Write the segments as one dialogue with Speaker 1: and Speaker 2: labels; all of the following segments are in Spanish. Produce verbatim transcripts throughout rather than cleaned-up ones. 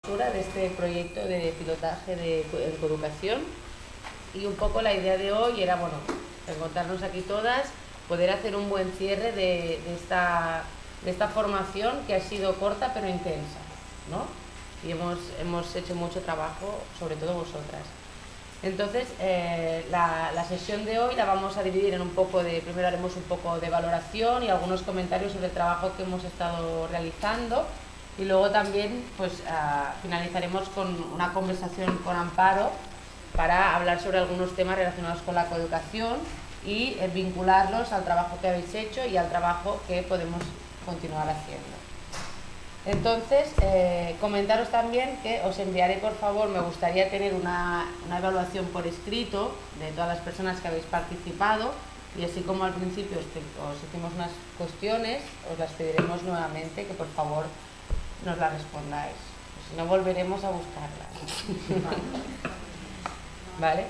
Speaker 1: estructura de este proyecto de pilotaje de coeducación, y un poco la idea de hoy era, bueno, encontrarnos aquí todas, poder hacer un buen cierre de, de, esta, de esta formación que ha sido corta pero intensa, ¿no? Y hemos, hemos hecho mucho trabajo, sobre todo vosotras. Entonces, eh, la, la sesión de hoy la vamos a dividir en un poco de, primero haremos un poco de valoración y algunos comentarios sobre el trabajo que hemos estado realizando, y luego también pues uh, finalizaremos con una conversación con Amparo para hablar sobre algunos temas relacionados con la coeducación y eh, vincularlos al trabajo que habéis hecho y al trabajo que podemos continuar haciendo. Entonces, eh, comentaros también que os enviaré, por favor, me gustaría tener una, una evaluación por escrito de todas las personas que habéis participado, y así como al principio os, os hicimos unas cuestiones, os las pediremos nuevamente que por favor nos las respondáis, si no volveremos a buscarlas. ¿Vale?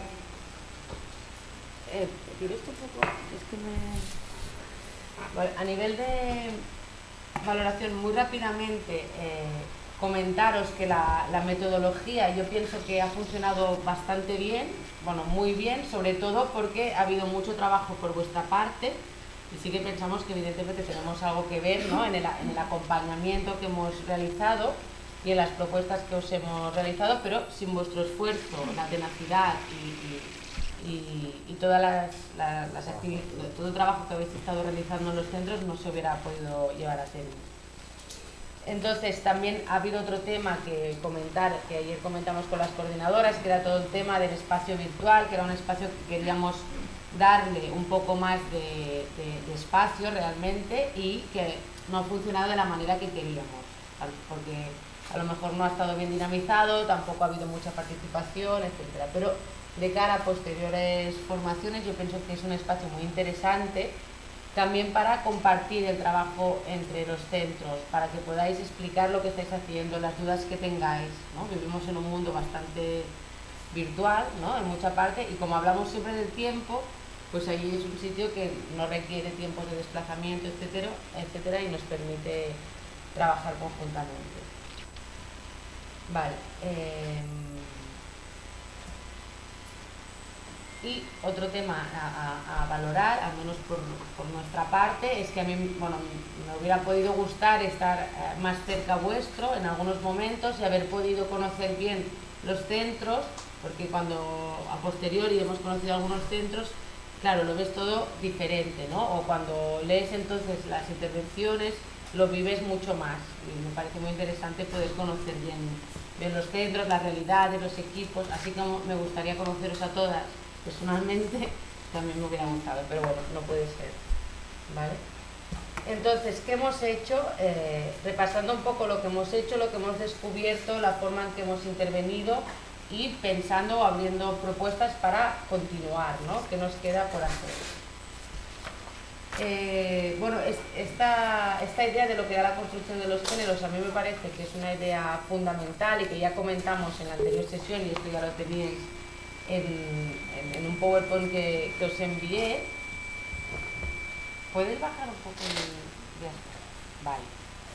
Speaker 1: Eh, ¿Tiro esto un poco? Es que me... Vale, a nivel de valoración, muy rápidamente, eh, comentaros que la, la metodología yo pienso que ha funcionado bastante bien, bueno, muy bien, sobre todo porque ha habido mucho trabajo por vuestra parte, y sí que pensamos que evidentemente tenemos algo que ver, ¿no?, en el, en el acompañamiento que hemos realizado y en las propuestas que os hemos realizado, pero sin vuestro esfuerzo, la tenacidad y, y, y, y todas las, las, las actividades, todo el trabajo que habéis estado realizando en los centros no se hubiera podido llevar a término. Entonces, también ha habido otro tema que comentar, que ayer comentamos con las coordinadoras, que era todo el tema del espacio virtual, que era un espacio que queríamos darle un poco más de, de, de espacio realmente, y que no ha funcionado de la manera que queríamos, porque a lo mejor no ha estado bien dinamizado, tampoco ha habido mucha participación, etcétera. Pero de cara a posteriores formaciones yo pienso que es un espacio muy interesante también para compartir el trabajo entre los centros, para que podáis explicar lo que estáis haciendo, las dudas que tengáis, ¿no? Vivimos en un mundo bastante virtual, ¿no?, en mucha parte, y como hablamos siempre del tiempo, pues allí es un sitio que no requiere tiempos de desplazamiento, etcétera, etcétera, y nos permite trabajar conjuntamente. Vale. Eh, y otro tema a, a, a valorar, al menos por, por nuestra parte, es que a mí, bueno, me hubiera podido gustar estar eh, más cerca vuestro en algunos momentos y haber podido conocer bien los centros, porque cuando a posteriori hemos conocido algunos centros, claro, lo ves todo diferente, ¿no? O cuando lees entonces las intervenciones, lo vives mucho más, y me parece muy interesante poder conocer bien, bien los centros, las realidades, los equipos, así como me gustaría conoceros a todas personalmente, también me hubiera gustado, pero bueno, no puede ser, ¿vale? Entonces, ¿qué hemos hecho? Eh, repasando un poco lo que hemos hecho, lo que hemos descubierto, la forma en que hemos intervenido y pensando o abriendo propuestas para continuar, ¿no? ¿Qué nos queda por hacer? Eh, bueno, es, esta, esta idea de lo que da la construcción de los géneros a mí me parece que es una idea fundamental y que ya comentamos en la anterior sesión, y esto ya lo teníais en, en, en un PowerPoint que, que os envié. ¿Puedes bajar un poco el... ya está. Vale.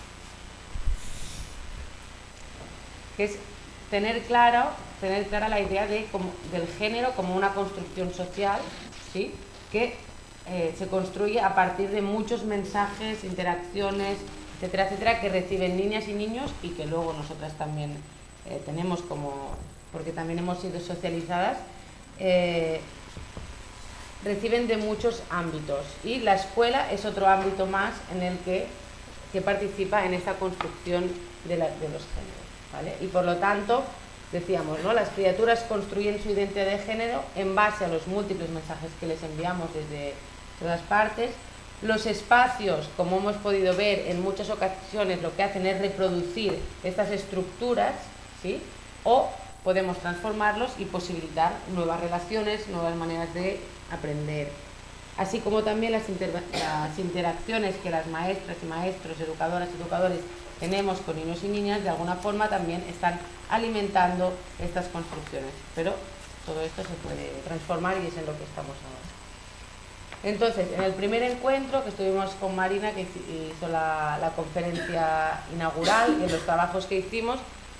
Speaker 1: Que es tener claro, tener clara la idea de, como, del género como una construcción social, ¿sí?, que eh, se construye a partir de muchos mensajes, interacciones, etcétera, etcétera, que reciben niñas y niños, y que luego nosotras también eh, tenemos como, porque también hemos sido socializadas, eh, reciben de muchos ámbitos, y la escuela es otro ámbito más en el que, que participa en esta construcción de, la, de los géneros, ¿vale? Y por lo tanto, decíamos, ¿no?, las criaturas construyen su identidad de género en base a los múltiples mensajes que les enviamos desde todas partes. Los espacios, como hemos podido ver en muchas ocasiones, lo que hacen es reproducir estas estructuras, ¿sí?, o podemos transformarlos y posibilitar nuevas relaciones, nuevas maneras de aprender. Así como también las, inter las interacciones que las maestras y maestros, educadoras y educadores tenemos con niños y niñas, de alguna forma también están alimentando estas construcciones. Pero todo esto se puede transformar y es en lo que estamos ahora. Entonces, en el primer encuentro que estuvimos con Marina, que hizo la, la conferencia inaugural, y en los trabajos que hicimos,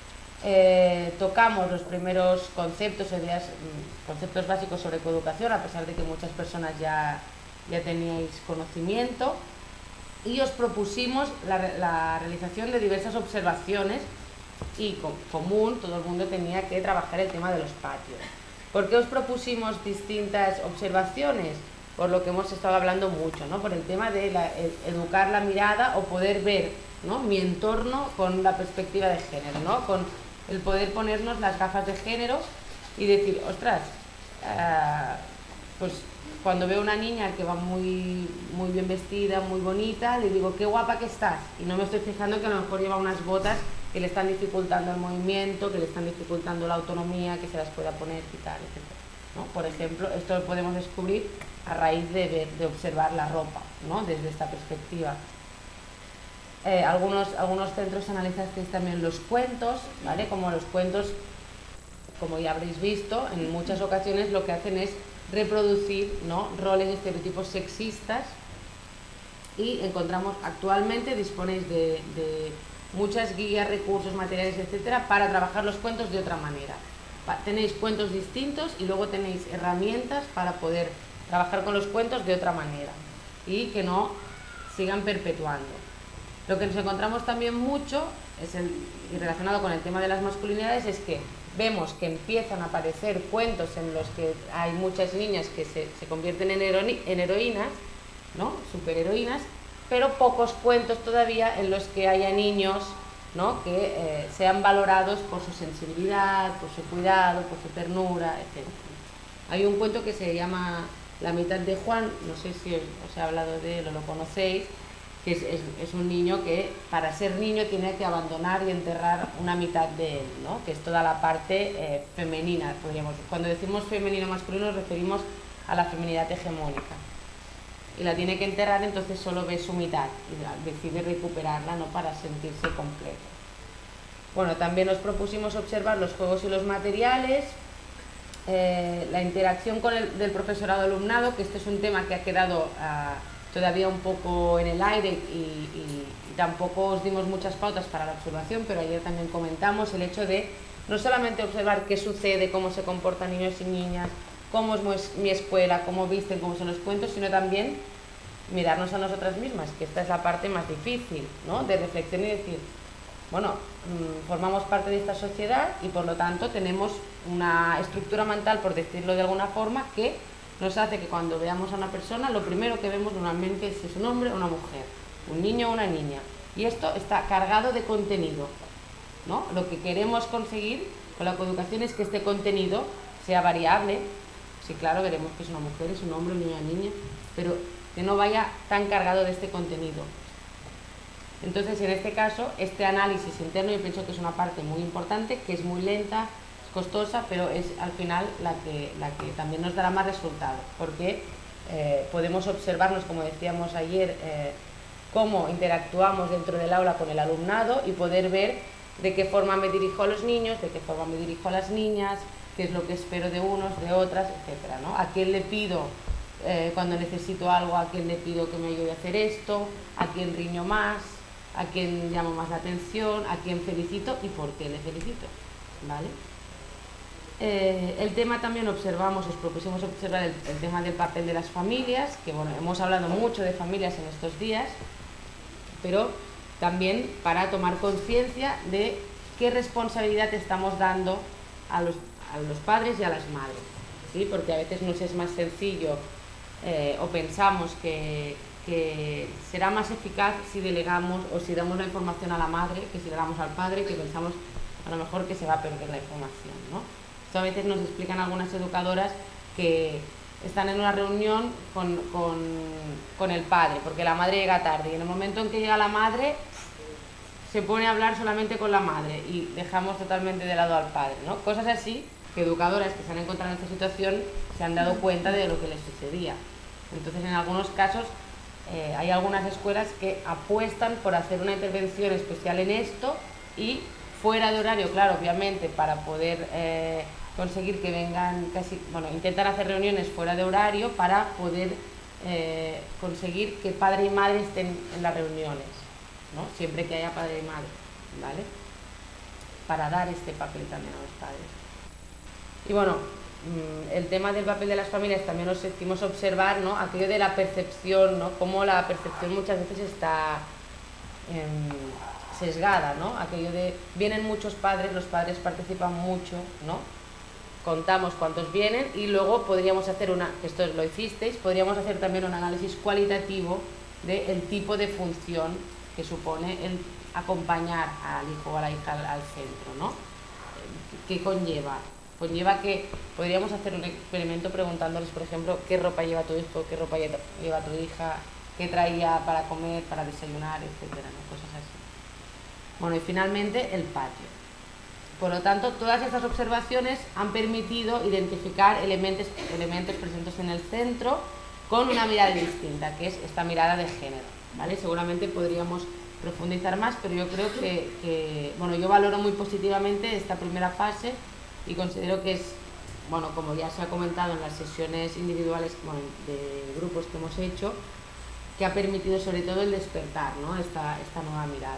Speaker 1: Eh, tocamos los primeros conceptos o ideas, conceptos básicos sobre coeducación, a pesar de que muchas personas ya, ya teníais conocimiento, y os propusimos la, la realización de diversas observaciones y con, común, todo el mundo tenía que trabajar el tema de los patios. ¿Por qué os propusimos distintas observaciones? Por lo que hemos estado hablando mucho, ¿no? Por el tema de la, el, educar la mirada o poder ver, ¿no?, mi entorno con la perspectiva de género, ¿no?, con el poder ponernos las gafas de género y decir, ostras, uh, pues cuando veo una niña que va muy, muy bien vestida, muy bonita, le digo, qué guapa que estás, y no me estoy fijando que a lo mejor lleva unas botas que le están dificultando el movimiento, que le están dificultando la autonomía, que se las pueda poner y tal, etcétera, ¿no? Por ejemplo, esto lo podemos descubrir a raíz de, ver, de observar la ropa, ¿no?, desde esta perspectiva. Eh, algunos, algunos centros analizasteis también los cuentos, ¿vale? Como los cuentos, como ya habréis visto, en muchas ocasiones lo que hacen es reproducir, ¿no?, roles y estereotipos sexistas, y encontramos actualmente, disponéis de, de muchas guías, recursos, materiales, etcétera, para trabajar los cuentos de otra manera. Pa- tenéis cuentos distintos y luego tenéis herramientas para poder trabajar con los cuentos de otra manera y que no sigan perpetuando. Lo que nos encontramos también mucho, es el, y relacionado con el tema de las masculinidades, es que vemos que empiezan a aparecer cuentos en los que hay muchas niñas que se, se convierten en, heroi, en heroínas, ¿no?, superheroínas, pero pocos cuentos todavía en los que haya niños, ¿no?, que eh, sean valorados por su sensibilidad, por su cuidado, por su ternura, etcétera. Hay un cuento que se llama La mitad de Juan, no sé si os he hablado de él o lo conocéis, que es, es, es un niño que para ser niño tiene que abandonar y enterrar una mitad de él, ¿no?, que es toda la parte eh, femenina, podríamos. Cuando decimos femenino o masculino nos referimos a la feminidad hegemónica. Y la tiene que enterrar, entonces solo ve su mitad y decide recuperarla, ¿no?, para sentirse completo. Bueno, también nos propusimos observar los juegos y los materiales, eh, la interacción con el, del profesorado-alumnado, que este es un tema que ha quedado uh, todavía un poco en el aire y, y, y tampoco os dimos muchas pautas para la observación, pero ayer también comentamos el hecho de no solamente observar qué sucede, cómo se comportan niños y niñas, cómo es mi escuela, cómo visten, cómo son los cuentos, sino también mirarnos a nosotras mismas, que esta es la parte más difícil, ¿no?, de reflexión y decir, bueno, mmm, formamos parte de esta sociedad y por lo tanto tenemos una estructura mental, por decirlo de alguna forma, que nos hace que cuando veamos a una persona, lo primero que vemos normalmente es si es un hombre o una mujer, un niño o una niña, y esto está cargado de contenido, ¿no? Lo que queremos conseguir con la coeducación es que este contenido sea variable. Sí, claro, veremos que es una mujer, es un hombre, un niño, una niña, pero que no vaya tan cargado de este contenido. Entonces, en este caso, este análisis interno yo pienso que es una parte muy importante, que es muy lenta, es costosa, pero es al final la que, la que también nos dará más resultados, porque eh, podemos observarnos, como decíamos ayer, eh, cómo interactuamos dentro del aula con el alumnado y poder ver de qué forma me dirijo a los niños, de qué forma me dirijo a las niñas, qué es lo que espero de unos, de otras, etcétera, ¿no? A quién le pido eh, cuando necesito algo, a quién le pido que me ayude a hacer esto, a quién riño más, a quién llamo más la atención, a quién felicito y por qué le felicito, ¿vale? Eh, el tema también observamos, os propusimos observar el, el tema del papel de las familias, que bueno, hemos hablado mucho de familias en estos días, pero también para tomar conciencia de qué responsabilidad estamos dando a los, a los padres y a las madres, ¿sí? Porque a veces nos es más sencillo eh, o pensamos que, que será más eficaz si delegamos o si damos la información a la madre que si le damos al padre, que pensamos a lo mejor que se va a perder la información, ¿no? Esto a veces nos explican algunas educadoras que están en una reunión con, con, con el padre, porque la madre llega tarde y en el momento en que llega la madre se pone a hablar solamente con la madre y dejamos totalmente de lado al padre, ¿no? Cosas así que educadoras que se han encontrado en esta situación se han dado cuenta de lo que les sucedía. Entonces, en algunos casos eh, hay algunas escuelas que apuestan por hacer una intervención especial en esto y fuera de horario, claro, obviamente, para poder eh, conseguir que vengan casi, bueno, intentan hacer reuniones fuera de horario para poder eh, conseguir que padre y madre estén en las reuniones, ¿no? Siempre que haya padre y madre, ¿vale? para dar este papel también a los padres. Y bueno, el tema del papel de las familias también nos sentimos observar, ¿no?, aquello de la percepción, ¿no?, cómo la percepción muchas veces está eh, sesgada, ¿no?, aquello de vienen muchos padres, los padres participan mucho, ¿no?, contamos cuántos vienen y luego podríamos hacer una, esto lo hicisteis, podríamos hacer también un análisis cualitativo del tipo de función que supone el acompañar al hijo o a la hija al, al centro, ¿no? ¿Qué conlleva? Conlleva que podríamos hacer un experimento preguntándoles, por ejemplo, qué ropa lleva tu hijo, qué ropa lleva tu hija, qué traía para comer, para desayunar, etcétera, ¿no? Cosas así. Bueno, y finalmente el patio. Por lo tanto, todas estas observaciones han permitido identificar elementos, elementos presentes en el centro con una mirada distinta, que es esta mirada de género, ¿vale? Seguramente podríamos profundizar más, pero yo creo que, que, bueno, yo valoro muy positivamente esta primera fase y considero que es, bueno, como ya se ha comentado en las sesiones individuales, bueno, de grupos que hemos hecho, que ha permitido sobre todo el despertar, ¿no?, esta, esta nueva mirada.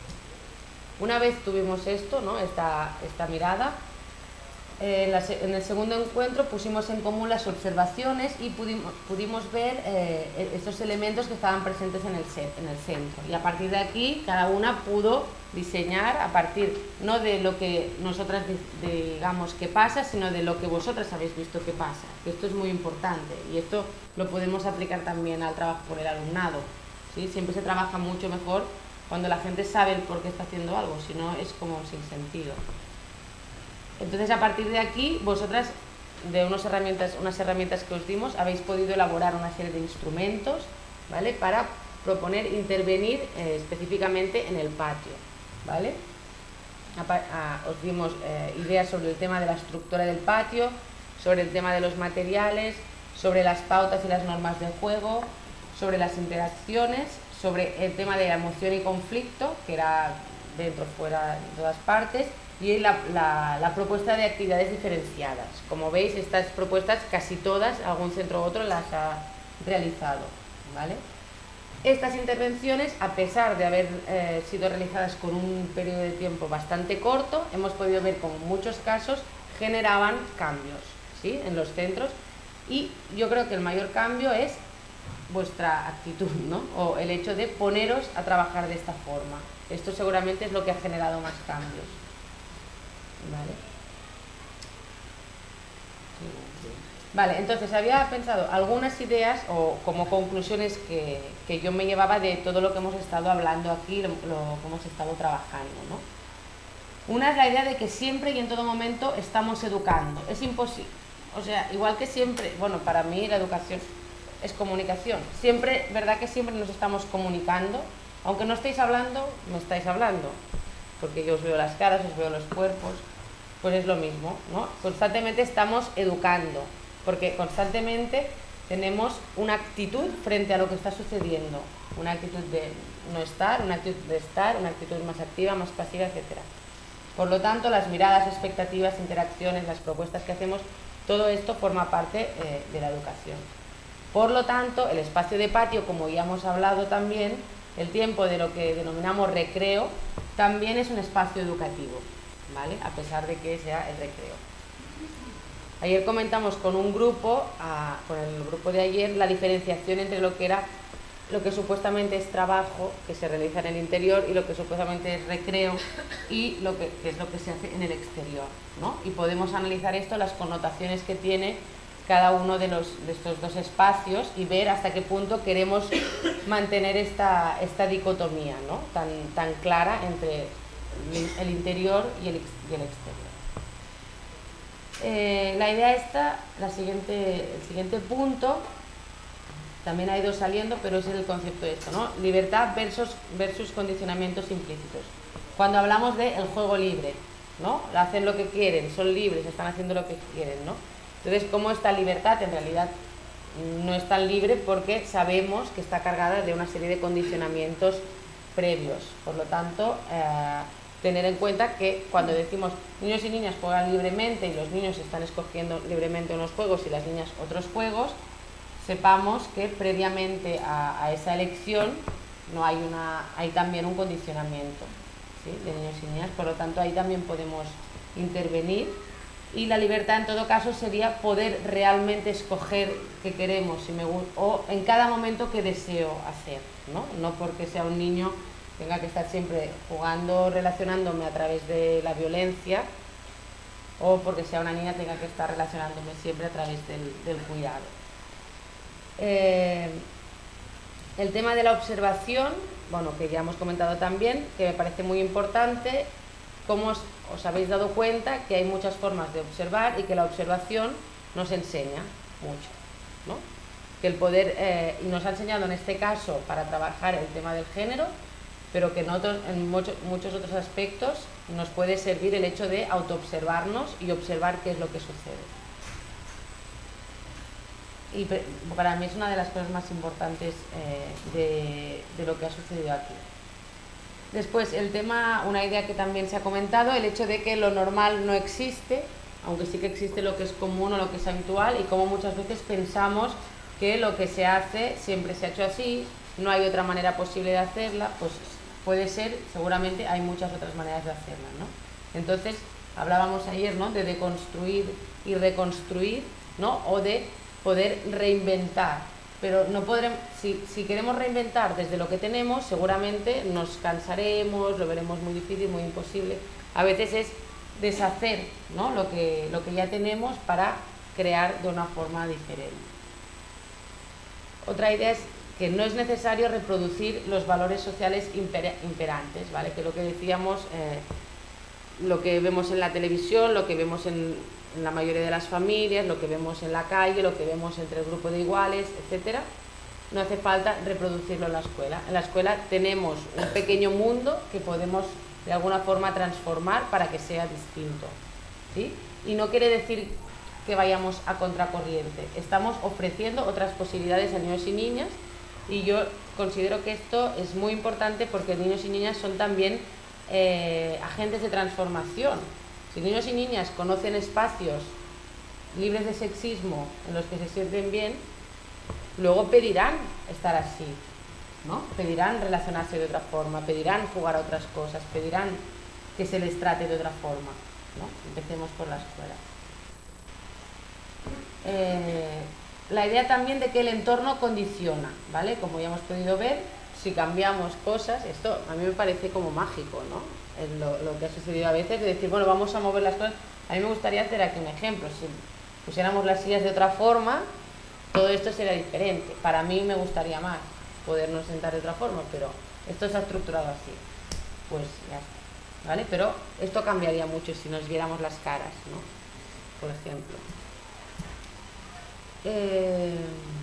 Speaker 1: Una vez tuvimos esto, ¿no?, esta, esta mirada, eh, en, la, en el segundo encuentro pusimos en común las observaciones y pudimos, pudimos ver eh, estos elementos que estaban presentes en el, set, en el centro. Y a partir de aquí, cada una pudo diseñar a partir, no de lo que nosotras digamos que pasa, sino de lo que vosotras habéis visto que pasa. Esto es muy importante y esto lo podemos aplicar también al trabajo con el alumnado, ¿sí? Siempre se trabaja mucho mejor cuando la gente sabe el por qué está haciendo algo, si no es como sin sentido. Entonces, a partir de aquí, vosotras, de unas herramientas, unas herramientas que os dimos, habéis podido elaborar una serie de instrumentos, ¿vale?, para proponer intervenir eh, específicamente en el patio, ¿vale? A, a, os dimos eh, ideas sobre el tema de la estructura del patio, sobre el tema de los materiales, sobre las pautas y las normas de juego, sobre las interacciones, sobre el tema de la emoción y conflicto, que era dentro, fuera, en todas partes, y la, la, la propuesta de actividades diferenciadas. Como veis, estas propuestas, casi todas, algún centro u otro las ha realizado, ¿vale? Estas intervenciones, a pesar de haber eh, sido realizadas con un periodo de tiempo bastante corto, hemos podido ver como en muchos casos generaban cambios, ¿sí?, en los centros, y yo creo que el mayor cambio es vuestra actitud, ¿no?, o el hecho de poneros a trabajar de esta forma. Esto seguramente es lo que ha generado más cambios, ¿vale? Vale, entonces había pensado algunas ideas o como conclusiones que, que yo me llevaba de todo lo que hemos estado hablando aquí, lo, lo que hemos estado trabajando, ¿no? Una es la idea de que siempre y en todo momento estamos educando. Es imposible, o sea, igual que siempre, bueno, para mí la educación es comunicación. Siempre, ¿verdad que siempre nos estamos comunicando? Aunque no estéis hablando, me estáis hablando, porque yo os veo las caras, os veo los cuerpos, pues es lo mismo, ¿no? Constantemente estamos educando, porque constantemente tenemos una actitud frente a lo que está sucediendo, una actitud de no estar, una actitud de estar, una actitud más activa, más pasiva, etcétera. Por lo tanto, las miradas, expectativas, interacciones, las propuestas que hacemos, todo esto forma parte eh, de la educación. Por lo tanto, el espacio de patio, como ya hemos hablado también, el tiempo de lo que denominamos recreo, también es un espacio educativo, ¿vale?, a pesar de que sea el recreo. Ayer comentamos con un grupo, a, con el grupo de ayer, la diferenciación entre lo que era, lo que supuestamente es trabajo, que se realiza en el interior, y lo que supuestamente es recreo, y lo que, que es lo que se hace en el exterior, ¿no? Y podemos analizar esto, las connotaciones que tiene cada uno de, los, de estos dos espacios y ver hasta qué punto queremos mantener esta, esta dicotomía, ¿no?, tan, tan clara entre el interior y el, y el exterior. Eh, la idea esta, la siguiente, el siguiente punto, también ha ido saliendo, pero es el concepto de esto, ¿no? Libertad versus, versus condicionamientos implícitos. Cuando hablamos del juego libre, ¿no? Hacen lo que quieren, son libres, están haciendo lo que quieren, ¿no? Entonces, ¿cómo esta libertad? En realidad no es tan libre porque sabemos que está cargada de una serie de condicionamientos previos. Por lo tanto, eh, tener en cuenta que cuando decimos niños y niñas juegan libremente y los niños están escogiendo libremente unos juegos y las niñas otros juegos, sepamos que previamente a, a esa elección no hay, una, hay también un condicionamiento, ¿sí? De niños y niñas, por lo tanto ahí también podemos intervenir. Y la libertad en todo caso sería poder realmente escoger qué queremos si me, o en cada momento qué deseo hacer, ¿no? No porque sea un niño tenga que estar siempre jugando, relacionándome a través de la violencia, o porque sea una niña tenga que estar relacionándome siempre a través del, del cuidado. Eh, el tema de la observación, bueno, que ya hemos comentado también, que me parece muy importante. Como os, os habéis dado cuenta que hay muchas formas de observar y que la observación nos enseña mucho, ¿no? Que el poder, eh, y nos ha enseñado en este caso para trabajar el tema del género, pero que en, otros, en mucho, muchos otros aspectos nos puede servir el hecho de autoobservarnos y observar qué es lo que sucede. Y para mí es una de las cosas más importantes eh, de, de lo que ha sucedido aquí. Después, el tema, una idea que también se ha comentado, el hecho de que lo normal no existe, aunque sí que existe lo que es común o lo que es habitual, y como muchas veces pensamos que lo que se hace siempre se ha hecho así, no hay otra manera posible de hacerla, pues puede ser, seguramente hay muchas otras maneras de hacerla, ¿no? Entonces, hablábamos ayer, ¿no?, de deconstruir y reconstruir, ¿no?, o de poder reinventar. Pero no podremos, si, si queremos reinventar desde lo que tenemos, seguramente nos cansaremos, lo veremos muy difícil, muy imposible. A veces es deshacer, ¿no?, lo que, lo que ya tenemos para crear de una forma diferente. Otra idea es que no es necesario reproducir los valores sociales imper, imperantes, ¿vale? Que lo que decíamos, eh, lo que vemos en la televisión, lo que vemos en, en la mayoría de las familias, lo que vemos en la calle, lo que vemos entre el grupo de iguales, etcétera, no hace falta reproducirlo en la escuela. En la escuela tenemos un pequeño mundo que podemos de alguna forma transformar para que sea distinto, ¿sí? Y no quiere decir que vayamos a contracorriente, estamos ofreciendo otras posibilidades a niños y niñas, y yo considero que esto es muy importante porque niños y niñas son también eh, agentes de transformación. Si niños y niñas conocen espacios libres de sexismo en los que se sienten bien, luego pedirán estar así, ¿no? Pedirán relacionarse de otra forma, pedirán jugar a otras cosas, pedirán que se les trate de otra forma, ¿no? Empecemos por la escuela. Eh, la idea también de que el entorno condiciona, ¿vale? Como ya hemos podido ver, si cambiamos cosas, esto a mí me parece como mágico, ¿no? Lo, lo que ha sucedido a veces, de decir, bueno, vamos a mover las cosas. A mí me gustaría hacer aquí un ejemplo. Si pusiéramos las sillas de otra forma, todo esto sería diferente. Para mí me gustaría más podernos sentar de otra forma, pero esto se ha estructurado así. Pues ya está, ¿vale? Pero esto cambiaría mucho si nos viéramos las caras, ¿no? Por ejemplo. Eh...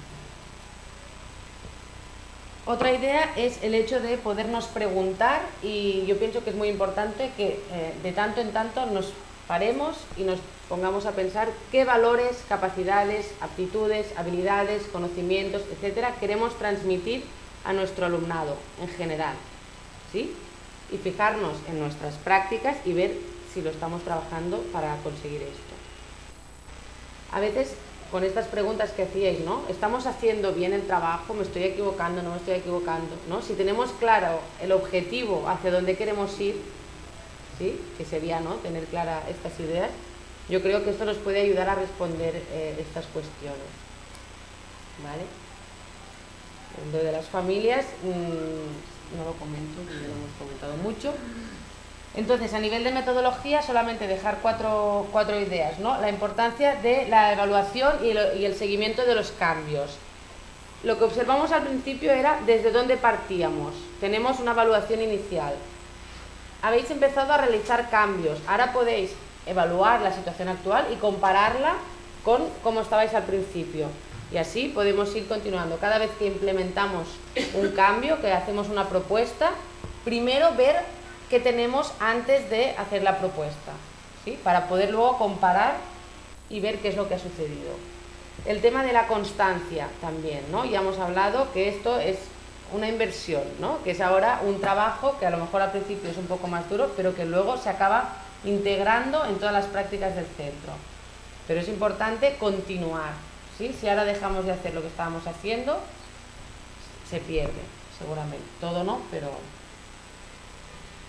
Speaker 1: Otra idea es el hecho de podernos preguntar, y yo pienso que es muy importante que eh, de tanto en tanto nos paremos y nos pongamos a pensar qué valores, capacidades, aptitudes, habilidades, conocimientos, etcétera, queremos transmitir a nuestro alumnado en general, ¿sí? Y fijarnos en nuestras prácticas y ver si lo estamos trabajando para conseguir esto. A veces, con estas preguntas que hacíais, ¿no? ¿Estamos haciendo bien el trabajo? ¿Me estoy equivocando? ¿No me estoy equivocando? ¿No? Si tenemos claro el objetivo hacia dónde queremos ir, ¿sí? Que sería, ¿no?, tener claras estas ideas, yo creo que esto nos puede ayudar a responder eh, estas cuestiones, ¿vale? Lo de las familias, mmm, no lo comento, porque lo hemos comentado mucho. Entonces, a nivel de metodología, solamente dejar cuatro, cuatro ideas, ¿no? La importancia de la evaluación y, lo, y el seguimiento de los cambios. Lo que observamos al principio era desde dónde partíamos. Tenemos una evaluación inicial. Habéis empezado a realizar cambios. Ahora podéis evaluar la situación actual y compararla con cómo estabais al principio. Y así podemos ir continuando. Cada vez que implementamos un cambio, que hacemos una propuesta, primero ver que tenemos antes de hacer la propuesta, ¿sí? Para poder luego comparar y ver qué es lo que ha sucedido. El tema de la constancia también, ¿no? Ya hemos hablado que esto es una inversión, ¿no? Que es ahora un trabajo que a lo mejor al principio es un poco más duro, pero que luego se acaba integrando en todas las prácticas del centro. Pero es importante continuar, ¿sí? Si ahora dejamos de hacer lo que estábamos haciendo, se pierde, seguramente. Todo no, pero...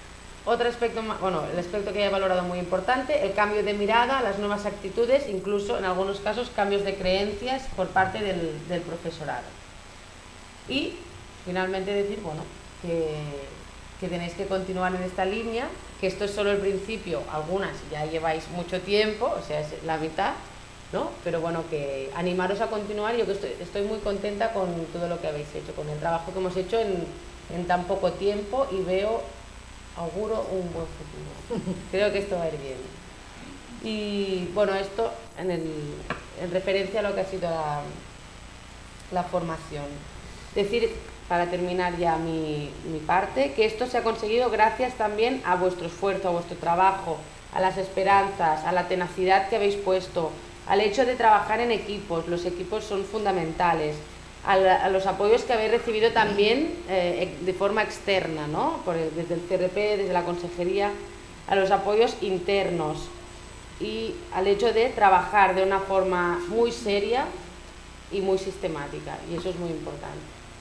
Speaker 1: otro aspecto, bueno, el aspecto que he valorado muy importante, el cambio de mirada, las nuevas actitudes, incluso en algunos casos cambios de creencias por parte del, del profesorado. Y finalmente decir, bueno, que, que tenéis que continuar en esta línea, que esto es solo el principio, algunas ya lleváis mucho tiempo, o sea, es la mitad, ¿no? Pero bueno, que animaros a continuar. Yo que estoy, estoy muy contenta con todo lo que habéis hecho, con el trabajo que hemos hecho en, en tan poco tiempo, y veo, auguro un buen futuro. Creo que esto va a ir bien. Y bueno, esto en, el, en referencia a lo que ha sido la, la formación. Decir, para terminar ya mi, mi parte, que esto se ha conseguido gracias también a vuestro esfuerzo, a vuestro trabajo, a las esperanzas, a la tenacidad que habéis puesto, al hecho de trabajar en equipos. Los equipos son fundamentales, a, la, a los apoyos que habéis recibido también eh, de forma externa, ¿no? Por el, desde el C R P, desde la consejería, a los apoyos internos, y al hecho de trabajar de una forma muy seria y muy sistemática, y eso es muy importante.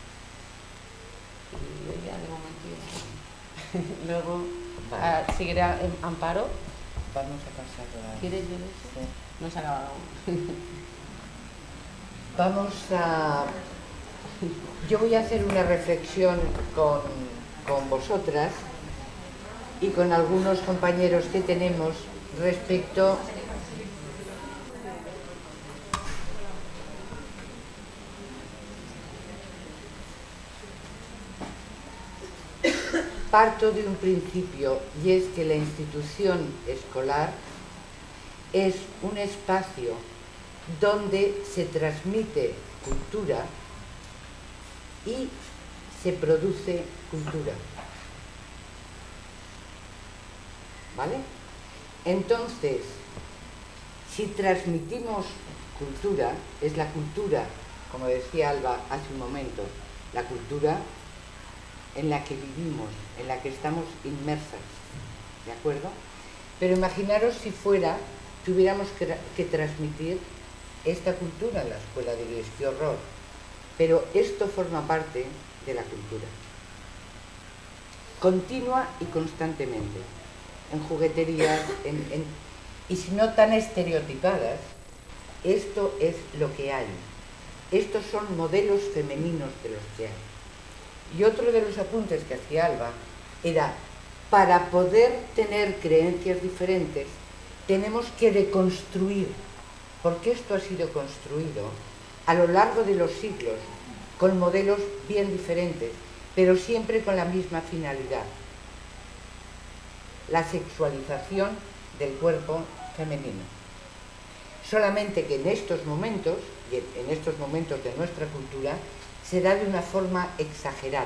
Speaker 1: Y ya de momento ya. Luego vale. uh, seguirá Amparo.
Speaker 2: Vamos a pasar a...
Speaker 1: ¿Quieres ver eso?
Speaker 2: Sí.
Speaker 1: No se ha acabado.
Speaker 2: Vamos a... Yo voy a hacer una reflexión con, con vosotras y con algunos compañeros que tenemos respecto parto de un principio, y es que la institución escolar es un espacio donde se transmite cultura y se produce cultura. ¿Vale? Entonces, si transmitimos cultura, es la cultura, como decía Alba hace un momento, la cultura en la que vivimos, en la que estamos inmersas, ¿de acuerdo? Pero imaginaros si fuera, tuviéramos que, que transmitir esta cultura en la escuela de inglés, qué horror. Pero esto forma parte de la cultura, continua y constantemente, en jugueterías, en, en, y si no tan estereotipadas, esto es lo que hay. Estos son modelos femeninos de los que hay. Y otro de los apuntes que hacía Alba era, para poder tener creencias diferentes, tenemos que deconstruir, porque esto ha sido construido a lo largo de los siglos, con modelos bien diferentes, pero siempre con la misma finalidad: la sexualización del cuerpo femenino. Solamente que en estos momentos, y en estos momentos de nuestra cultura, se da de una forma exagerada.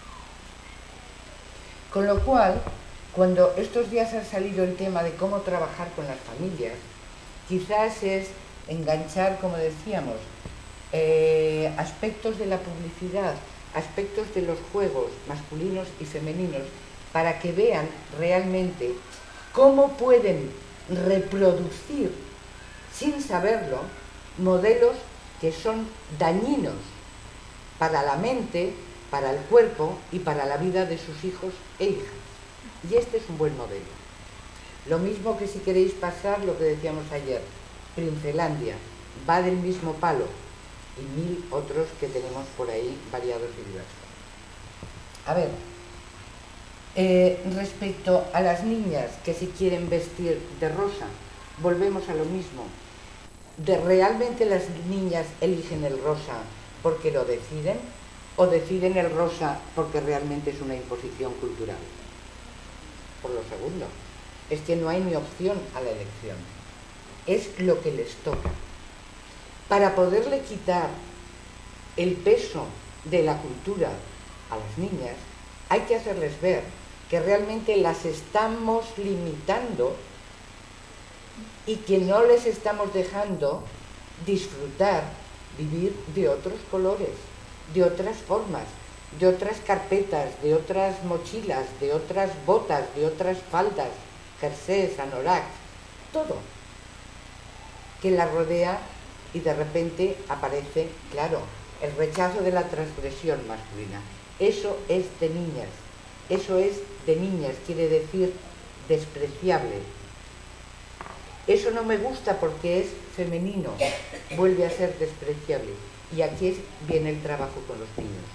Speaker 2: Con lo cual, cuando estos días ha salido el tema de cómo trabajar con las familias, quizás es enganchar, como decíamos, eh, aspectos de la publicidad, aspectos de los juegos masculinos y femeninos, para que vean realmente cómo pueden reproducir, sin saberlo, modelos que son dañinos para la mente, para el cuerpo y para la vida de sus hijos e hijas. Y este es un buen modelo. Lo mismo que si queréis pasar lo que decíamos ayer, Princelandia, va del mismo palo, y mil otros que tenemos por ahí variados y diversos. A ver, eh, respecto a las niñas que se quieren vestir de rosa, volvemos a lo mismo. ¿De realmente las niñas eligen el rosa porque lo deciden, o deciden el rosa porque realmente es una imposición cultural? Por lo segundo, es que no hay ni opción a la elección, es lo que les toca. Para poderle quitar el peso de la cultura a las niñas, hay que hacerles ver que realmente las estamos limitando y que no les estamos dejando disfrutar, vivir de otros colores, de otras formas, de otras carpetas, de otras mochilas, de otras botas, de otras faldas, jersés, anoraks, todo que la rodea, y de repente aparece, claro, el rechazo de la transgresión masculina. Eso es de niñas, Eso es de niñas, quiere decir despreciable. Eso no me gusta porque es femenino, vuelve a ser despreciable. Y aquí es, viene el trabajo con los niños.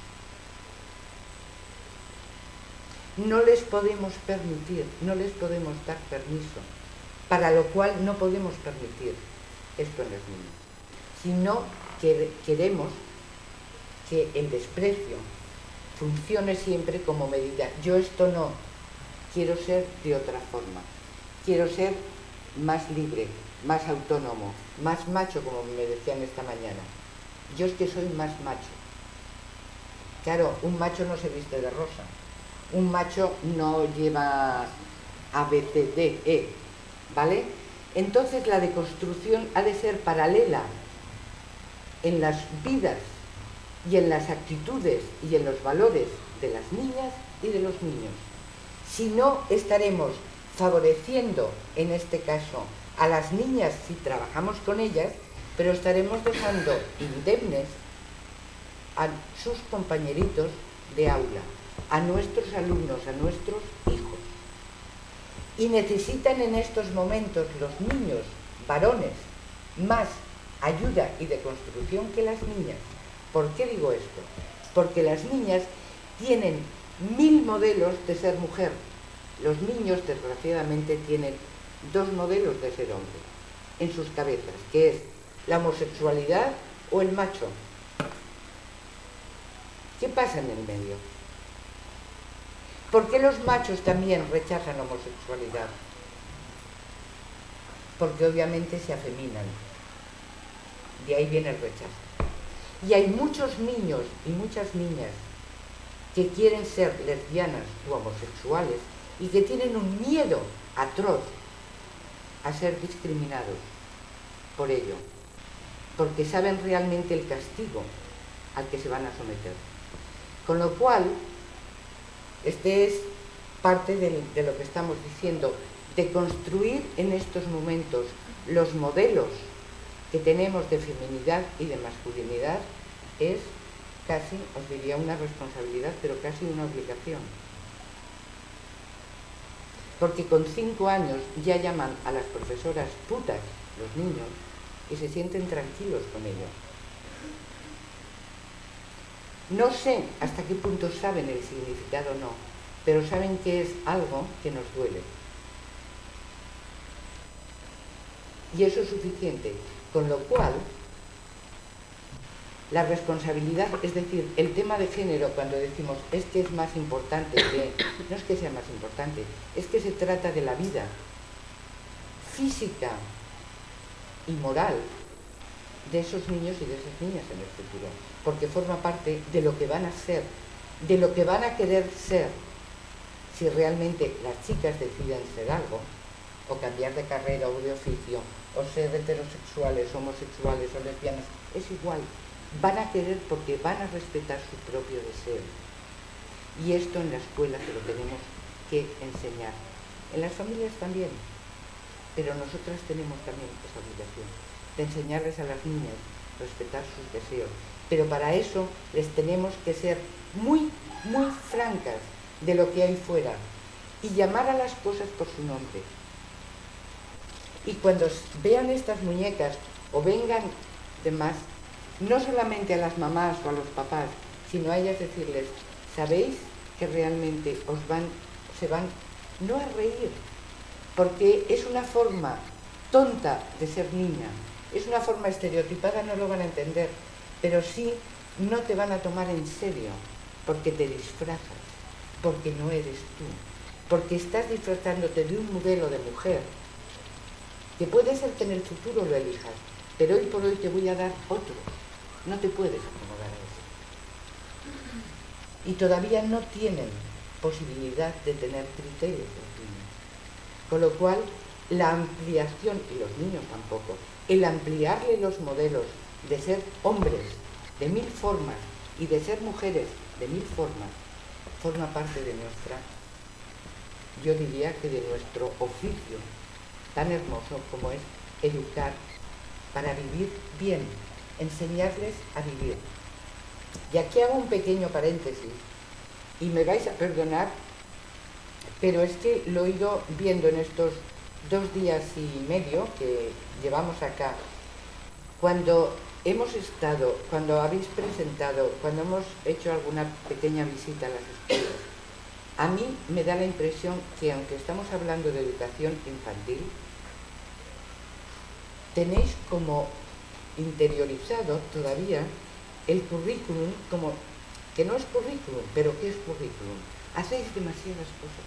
Speaker 2: No les podemos permitir, no les podemos dar permiso, para lo cual no podemos permitir esto en los niños. Si no queremos que el desprecio funcione siempre como medida. Yo esto no, quiero ser de otra forma, quiero ser más libre, más autónomo, más macho, como me decían esta mañana. Yo es que soy más macho. Claro, un macho no se viste de rosa, un macho no lleva A, B, C, D, E, ¿vale? Entonces la deconstrucción ha de ser paralela en las vidas y en las actitudes y en los valores de las niñas y de los niños. Si no, estaremos favoreciendo, en este caso, a las niñas si trabajamos con ellas, pero estaremos dejando indemnes a sus compañeritos de aula, a nuestros alumnos, a nuestros hijos. Y necesitan en estos momentos los niños, varones, más ayuda y deconstrucción que las niñas. ¿Por qué digo esto? Porque las niñas tienen mil modelos de ser mujer. Los niños, desgraciadamente, tienen dos modelos de ser hombre en sus cabezas, que es la homosexualidad o el macho. ¿Qué pasa en el medio? ¿Por qué los machos también rechazan la homosexualidad? Porque obviamente se afeminan. De ahí viene el rechazo. Y hay muchos niños y muchas niñas que quieren ser lesbianas o homosexuales y que tienen un miedo atroz a ser discriminados por ello, porque saben realmente el castigo al que se van a someter. Con lo cual, este es parte de, de lo que estamos diciendo, de construir en estos momentos los modelos que tenemos de feminidad y de masculinidad, es casi, os diría, una responsabilidad, pero casi una obligación. Porque con cinco años ya llaman a las profesoras putas, los niños, y se sienten tranquilos con ello. No sé hasta qué punto saben el significado o no, pero saben que es algo que nos duele. Y eso es suficiente. Con lo cual, la responsabilidad, es decir, el tema de género, cuando decimos es que es más importante que... No es que sea más importante, es que se trata de la vida física y moral de esos niños y de esas niñas en el futuro, porque forma parte de lo que van a ser, de lo que van a querer ser, si realmente las chicas deciden ser algo, o cambiar de carrera o de oficio, o ser heterosexuales, homosexuales o lesbianas, es igual. Van a querer porque van a respetar su propio deseo. Y esto en la escuela se lo tenemos que enseñar. En las familias también, pero nosotras tenemos también esa obligación de enseñarles a las niñas a respetar sus deseos. Pero para eso les tenemos que ser muy, muy francas de lo que hay fuera y llamar a las cosas por su nombre. Y cuando vean estas muñecas o vengan demás, no solamente a las mamás o a los papás, sino a ellas decirles, ¿sabéis que realmente os van, se van no a reír? Porque es una forma tonta de ser niña, es una forma estereotipada, no lo van a entender, pero sí no te van a tomar en serio, porque te disfrazas, porque no eres tú, porque estás disfrazándote de un modelo de mujer, que puede ser que en el futuro lo elijas, pero hoy por hoy te voy a dar otro. No te puedes acomodar a eso. Y todavía no tienen posibilidad de tener criterios los niños. Con lo cual, la ampliación, y los niños tampoco, el ampliarle los modelos de ser hombres de mil formas y de ser mujeres de mil formas, forma parte de nuestra, yo diría que de nuestro oficio tan hermoso como es educar para vivir bien, enseñarles a vivir. Y aquí hago un pequeño paréntesis, y me vais a perdonar pero es que lo he ido viendo en estos dos días y medio que llevamos acá. Cuando hemos estado, cuando habéis presentado, cuando hemos hecho alguna pequeña visita a las escuelas, a mí me da la impresión que, aunque estamos hablando de educación infantil, tenéis como interiorizado todavía el currículum como que no es currículum, pero ¿qué es currículum? Hacéis demasiadas cosas.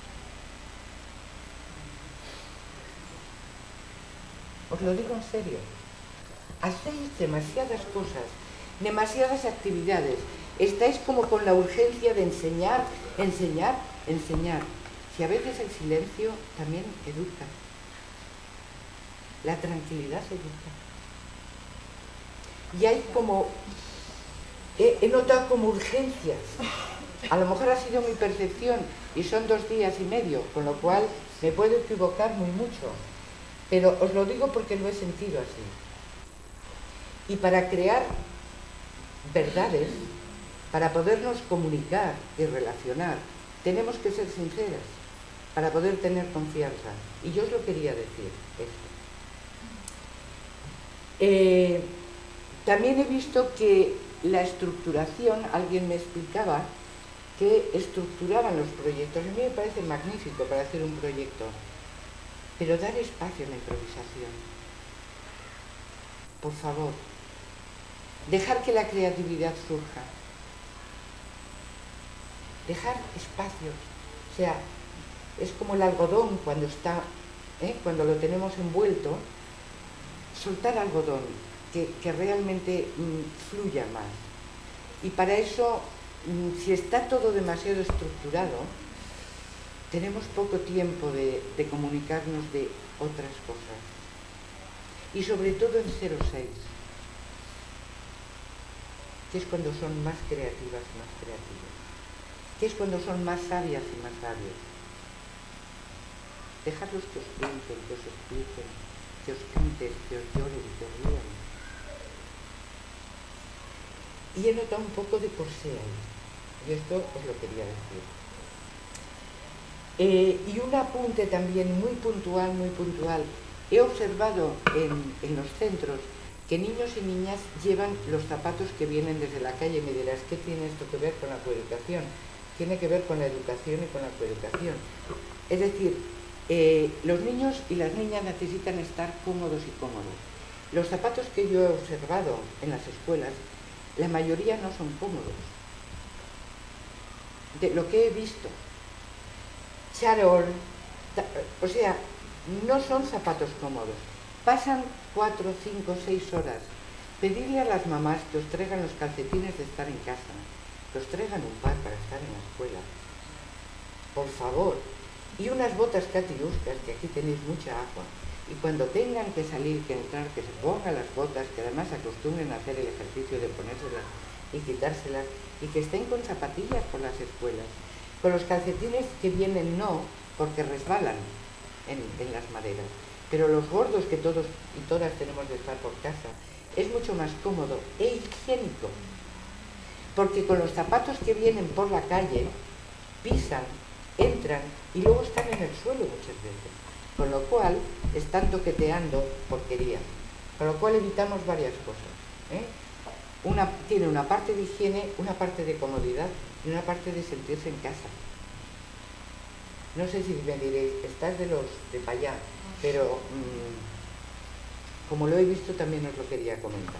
Speaker 2: Os lo digo en serio. Hacéis demasiadas cosas, demasiadas actividades. Estáis como con la urgencia de enseñar, enseñar, enseñar. Si a veces el silencio también educa. La tranquilidad educa. Y hay como... He, he notado como urgencias. A lo mejor ha sido mi percepción y son dos días y medio, con lo cual me puedo equivocar muy mucho. Pero os lo digo porque lo he sentido así. Y para crear verdades, para podernos comunicar y relacionar, tenemos que ser sinceras para poder tener confianza. Y yo os lo quería decir, esto. Eh, también he visto que la estructuración, alguien me explicaba que estructuraban los proyectos. A mí me parece magnífico para hacer un proyecto, pero dar espacio a la improvisación. Por favor, dejar que la creatividad surja. Dejar espacios. O sea, es como el algodón cuando está, ¿eh? cuando lo tenemos envuelto, soltar algodón, que, que realmente mmm, fluya más. Y para eso, mmm, si está todo demasiado estructurado, tenemos poco tiempo de, de comunicarnos de otras cosas. Y sobre todo en cero seis, que es cuando son más creativas y más creativas, que es cuando son más sabias y más sabios. Dejadlos que os cuenten, que os expliquen, que os canten, que os lloren, que os rían. Y he notado un poco de corsé ahí, y esto os lo quería decir. Eh, y un apunte también muy puntual, muy puntual. He observado en, en los centros que niños y niñas llevan los zapatos que vienen desde la calle. Me dirás, ¿qué tiene esto que ver con la coeducación? Tiene que ver con la educación y con la coeducación. Es decir, eh, los niños y las niñas necesitan estar cómodos y cómodos. Los zapatos que yo he observado en las escuelas, la mayoría no son cómodos. De lo que he visto, charol, o sea, no son zapatos cómodos. Pasan cuatro, cinco, seis horas. Pedirle a las mamás que os traigan los calcetines de estar en casa, que os traigan un par para estar en la escuela. Por favor. Y unas botas catiuscas, que aquí tenéis mucha agua. Y cuando tengan que salir, que entrar, que se pongan las botas, que además se acostumbren a hacer el ejercicio de ponérselas y quitárselas, y que estén con zapatillas por las escuelas. Con los calcetines que vienen no, porque resbalan en, en las maderas. Pero los gordos que todos y todas tenemos de estar por casa, es mucho más cómodo e higiénico. Porque con los zapatos que vienen por la calle, pisan, entran y luego están en el suelo muchas veces. Con lo cual, están toqueteando porquería. Con lo cual evitamos varias cosas. ¿eh? Una, tiene una parte de higiene, una parte de comodidad y una parte de sentirse en casa. No sé si me diréis, estás de los de para allá, pero mmm, como lo he visto también os lo quería comentar.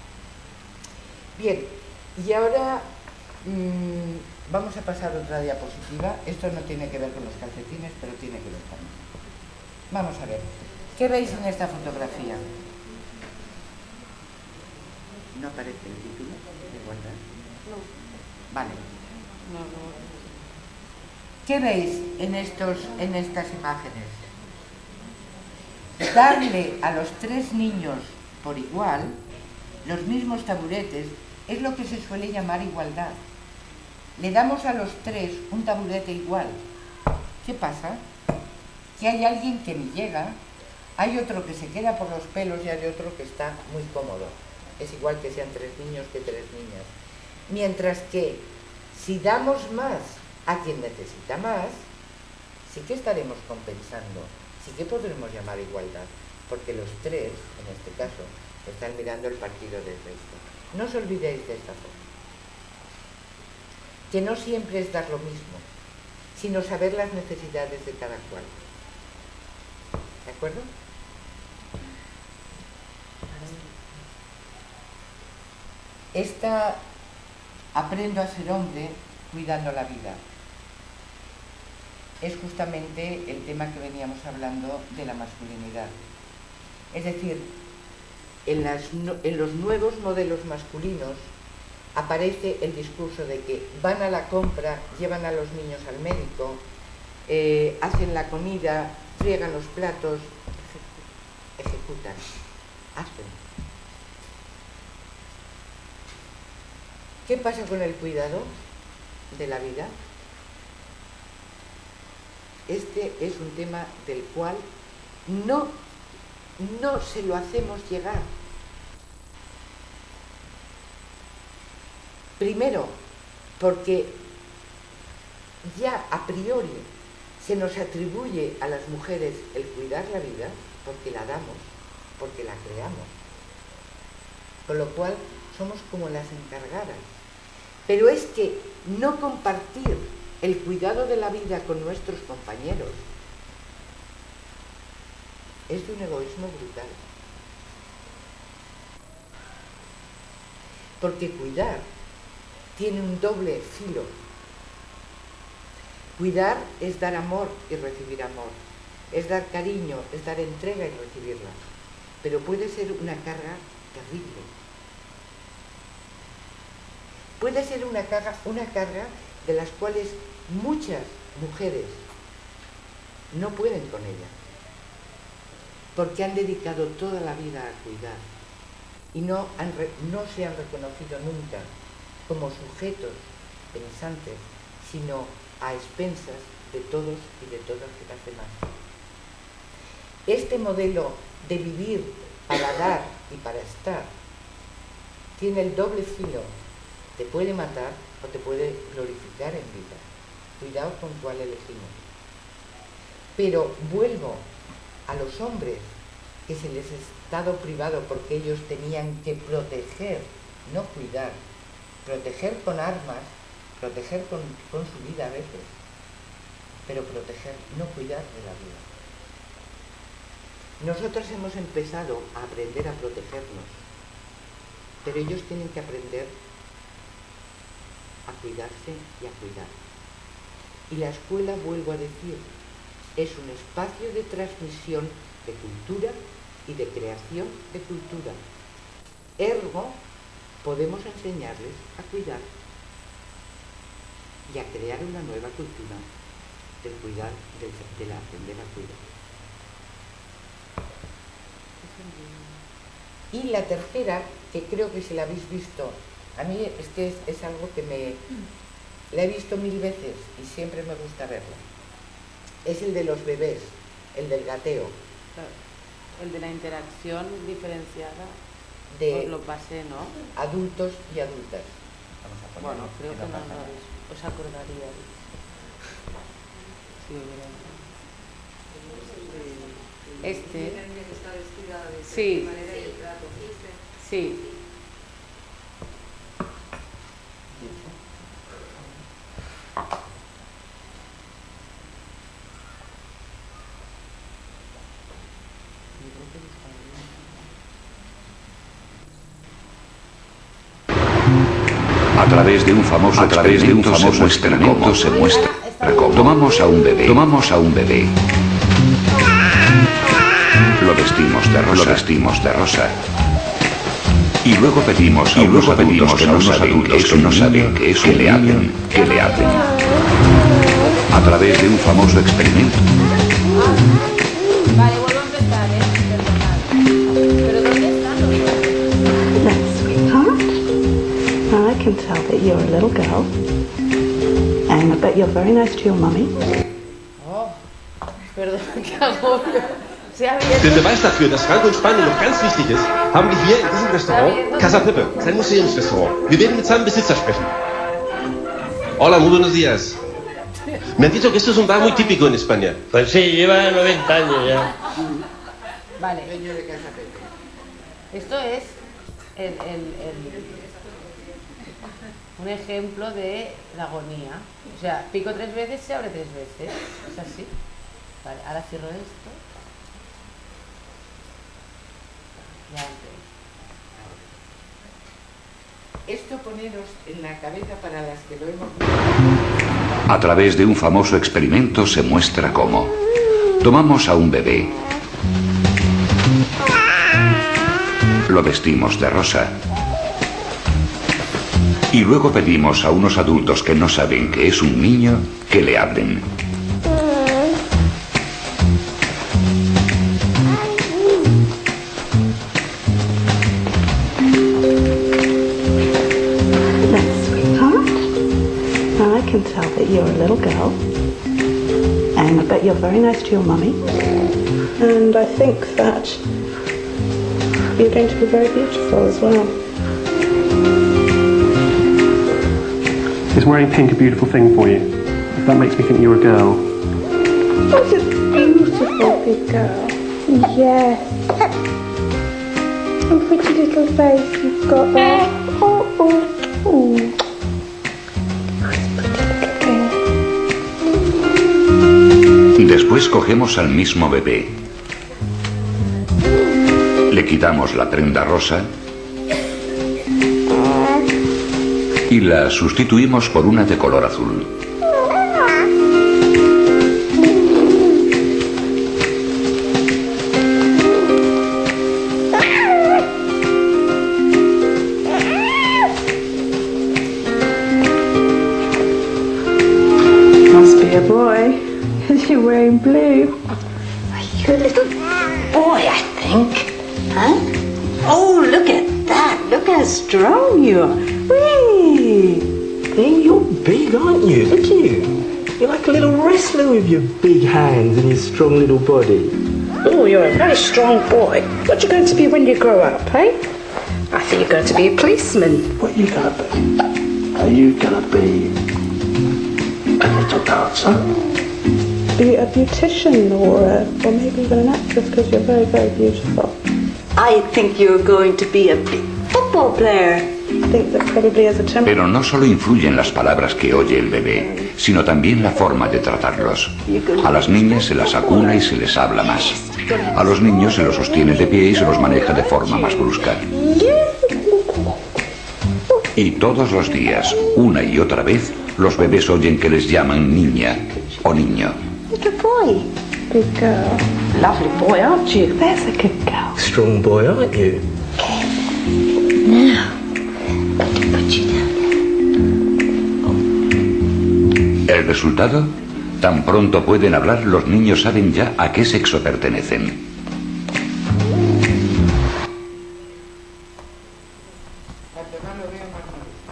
Speaker 2: Bien, y ahora mmm, vamos a pasar otra diapositiva. Esto no tiene que ver con los calcetines, pero tiene que ver también. Vamos a ver, ¿qué veis en esta fotografía? ¿No aparece el título de igualdad?
Speaker 1: No.
Speaker 2: Vale.
Speaker 1: No, no.
Speaker 2: ¿Qué veis en, estos, en estas imágenes? Darle a los tres niños por igual los mismos taburetes es lo que se suele llamar igualdad. Le damos a los tres un taburete igual. ¿Qué pasa? Que hay alguien que ni llega, hay otro que se queda por los pelos y hay otro que está muy cómodo. Es igual que sean tres niños que tres niñas. Mientras que si damos más a quien necesita más, sí que estaremos compensando, sí que podremos llamar igualdad, porque los tres, en este caso, están mirando el partido del resto. No os olvidéis de esta forma. Que no siempre es dar lo mismo, sino saber las necesidades de cada cual. ¿De acuerdo? Esta aprendo a ser hombre cuidando la vida. Es justamente el tema que veníamos hablando de la masculinidad. Es decir, en, las, en los nuevos modelos masculinos aparece el discurso de que van a la compra, llevan a los niños al médico, eh, hacen la comida, friegan los platos, ejecutan, hacen. ¿Qué pasa con el cuidado de la vida? Este es un tema del cual no, no se lo hacemos llegar. Primero, porque ya a priori se nos atribuye a las mujeres el cuidar la vida, porque la damos, porque la creamos. Con lo cual somos como las encargadas. Pero es que no compartir el cuidado de la vida con nuestros compañeros es de un egoísmo brutal. Porque cuidar tiene un doble filo. Cuidar es dar amor y recibir amor. Es dar cariño, es dar entrega y recibirla. Pero puede ser una carga terrible. Puede ser una carga, una carga de las cuales muchas mujeres no pueden con ella, porque han dedicado toda la vida a cuidar y no, han, no se han reconocido nunca como sujetos pensantes, sino a expensas de todos y de todas las demás. Este modelo de vivir para dar y para estar tiene el doble filo. Te puede matar o te puede glorificar en vida. Cuidado con cuál elegimos. Pero vuelvo a los hombres que se les ha estado privado porque ellos tenían que proteger, no cuidar. Proteger con armas, proteger con, con su vida a veces, pero proteger, no cuidar de la vida. Nosotros hemos empezado a aprender a protegernos, pero ellos tienen que aprender a cuidarse y a cuidar. Y la escuela, vuelvo a decir, es un espacio de transmisión de cultura y de creación de cultura. Ergo, podemos enseñarles a cuidar y a crear una nueva cultura del cuidar, del, del aprender a cuidar. Y la tercera, que creo que si la habéis visto, a mí es que es, es algo que me... la he visto mil veces y siempre me gusta verla. Es el de los bebés, el del gateo.
Speaker 1: Claro. El de la interacción diferenciada.
Speaker 2: De
Speaker 1: os lo pasé, ¿no?
Speaker 2: Adultos y adultas. Vamos a ponerlo,
Speaker 1: bueno, creo que,
Speaker 2: que
Speaker 1: no,
Speaker 2: no
Speaker 1: no os acordaríais. Sí, este. Sí. Sí.
Speaker 3: A través de un famoso a través de un famoso experimento se muestra cómo tomamos a un bebé, tomamos a un bebé, lo vestimos de rosa, lo vestimos de rosa, y luego pedimos a y luego pedimos que unos adultos que no saben que es que le hablen, que le hablen. A través de un famoso experimento.
Speaker 1: Vale, vuelvo a empezar, ¿eh? Perdonad. ¿Pero dónde están los bebés?
Speaker 4: That's sweetheart. I can tell that you're a little girl. And I bet you're very nice to your mummy.
Speaker 1: Oh, perdón, qué agobio. Se ha
Speaker 5: Den Beweis dafür, dass Franco in Spanien noch ganz wichtig ist, haben wir hier in diesem Restaurant Casa Pepe, sein Museumsrestaurant. Wir werden mit seinem Besitzer sprechen. Hola, muy buenos días. Me han dicho que esto es un bar muy típico en España.
Speaker 6: Pues sí, lleva noventa años ya.
Speaker 1: Vale.
Speaker 2: Dueño de Casa Pepe.
Speaker 1: Esto es el, el, el, un ejemplo de la agonía. O sea, pico tres veces, se abre tres veces. Es así. Vale, ahora cierro esto. Ya antes.
Speaker 2: Esto poneros en la cabeza para las que lo hemos...
Speaker 3: A través de un famoso experimento se muestra cómo. Tomamos a un bebé. Lo vestimos de rosa. Y luego pedimos a unos adultos que no saben que es un niño que le hablen.
Speaker 4: I can tell that you're a little girl, and I bet you're very nice to your mummy, and I think that you're going to be very beautiful as well.
Speaker 7: Is wearing pink a beautiful thing for you? If that makes me think you're a girl.
Speaker 4: What a beautiful big girl. Yes. A pretty little face you've got there. Oh, oh, oh.
Speaker 3: Después cogemos al mismo bebé. Le quitamos la prenda rosa y la sustituimos por una de color azul.
Speaker 4: Must be a boy. You're wearing blue.
Speaker 8: Are you a little boy, I think? Huh? Oh, look at that. Look how strong you are. Whee!
Speaker 6: Hey, you're big, aren't you? Look at you. You're like a little wrestler with your big hands and your strong little body.
Speaker 4: Oh, you're a very strong boy. What are you going to be when you grow up, eh? I think you're going to be a policeman.
Speaker 6: What are you gonna be? Are you gonna be a little dancer?
Speaker 4: Be a beautician or, uh, or maybe even an actress because you're very, very beautiful.
Speaker 8: I think you're going to be a big football player.
Speaker 4: I think that probably as a temper...
Speaker 3: Pero no solo influyen las palabras que oye el bebé, sino también la forma de tratarlos. A las niñas se las acuna y se les habla más. A los niños se los sostiene de pie y se los maneja de forma más brusca. Y todos los días, una y otra vez, los bebés oyen que les llaman niña o niño.
Speaker 8: Little boy.
Speaker 4: Good girl.
Speaker 8: Lovely boy, aren't you?
Speaker 4: There's a good girl.
Speaker 6: Strong boy, aren't you?
Speaker 8: Now, got to put you down.
Speaker 3: ¿El resultado? Tan pronto pueden hablar, los niños saben ya a qué sexo pertenecen.
Speaker 2: Cuanto más lo veo, más me gusta.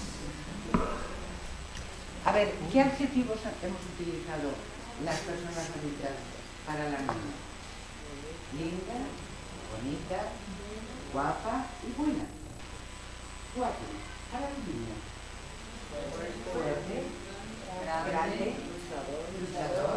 Speaker 2: A ver, ¿qué adjetivos hemos utilizado las personas adultas para la niña? Linda, bonita, guapa y buena. Cuatro. Para la niña. Fuerte, grande, luchador,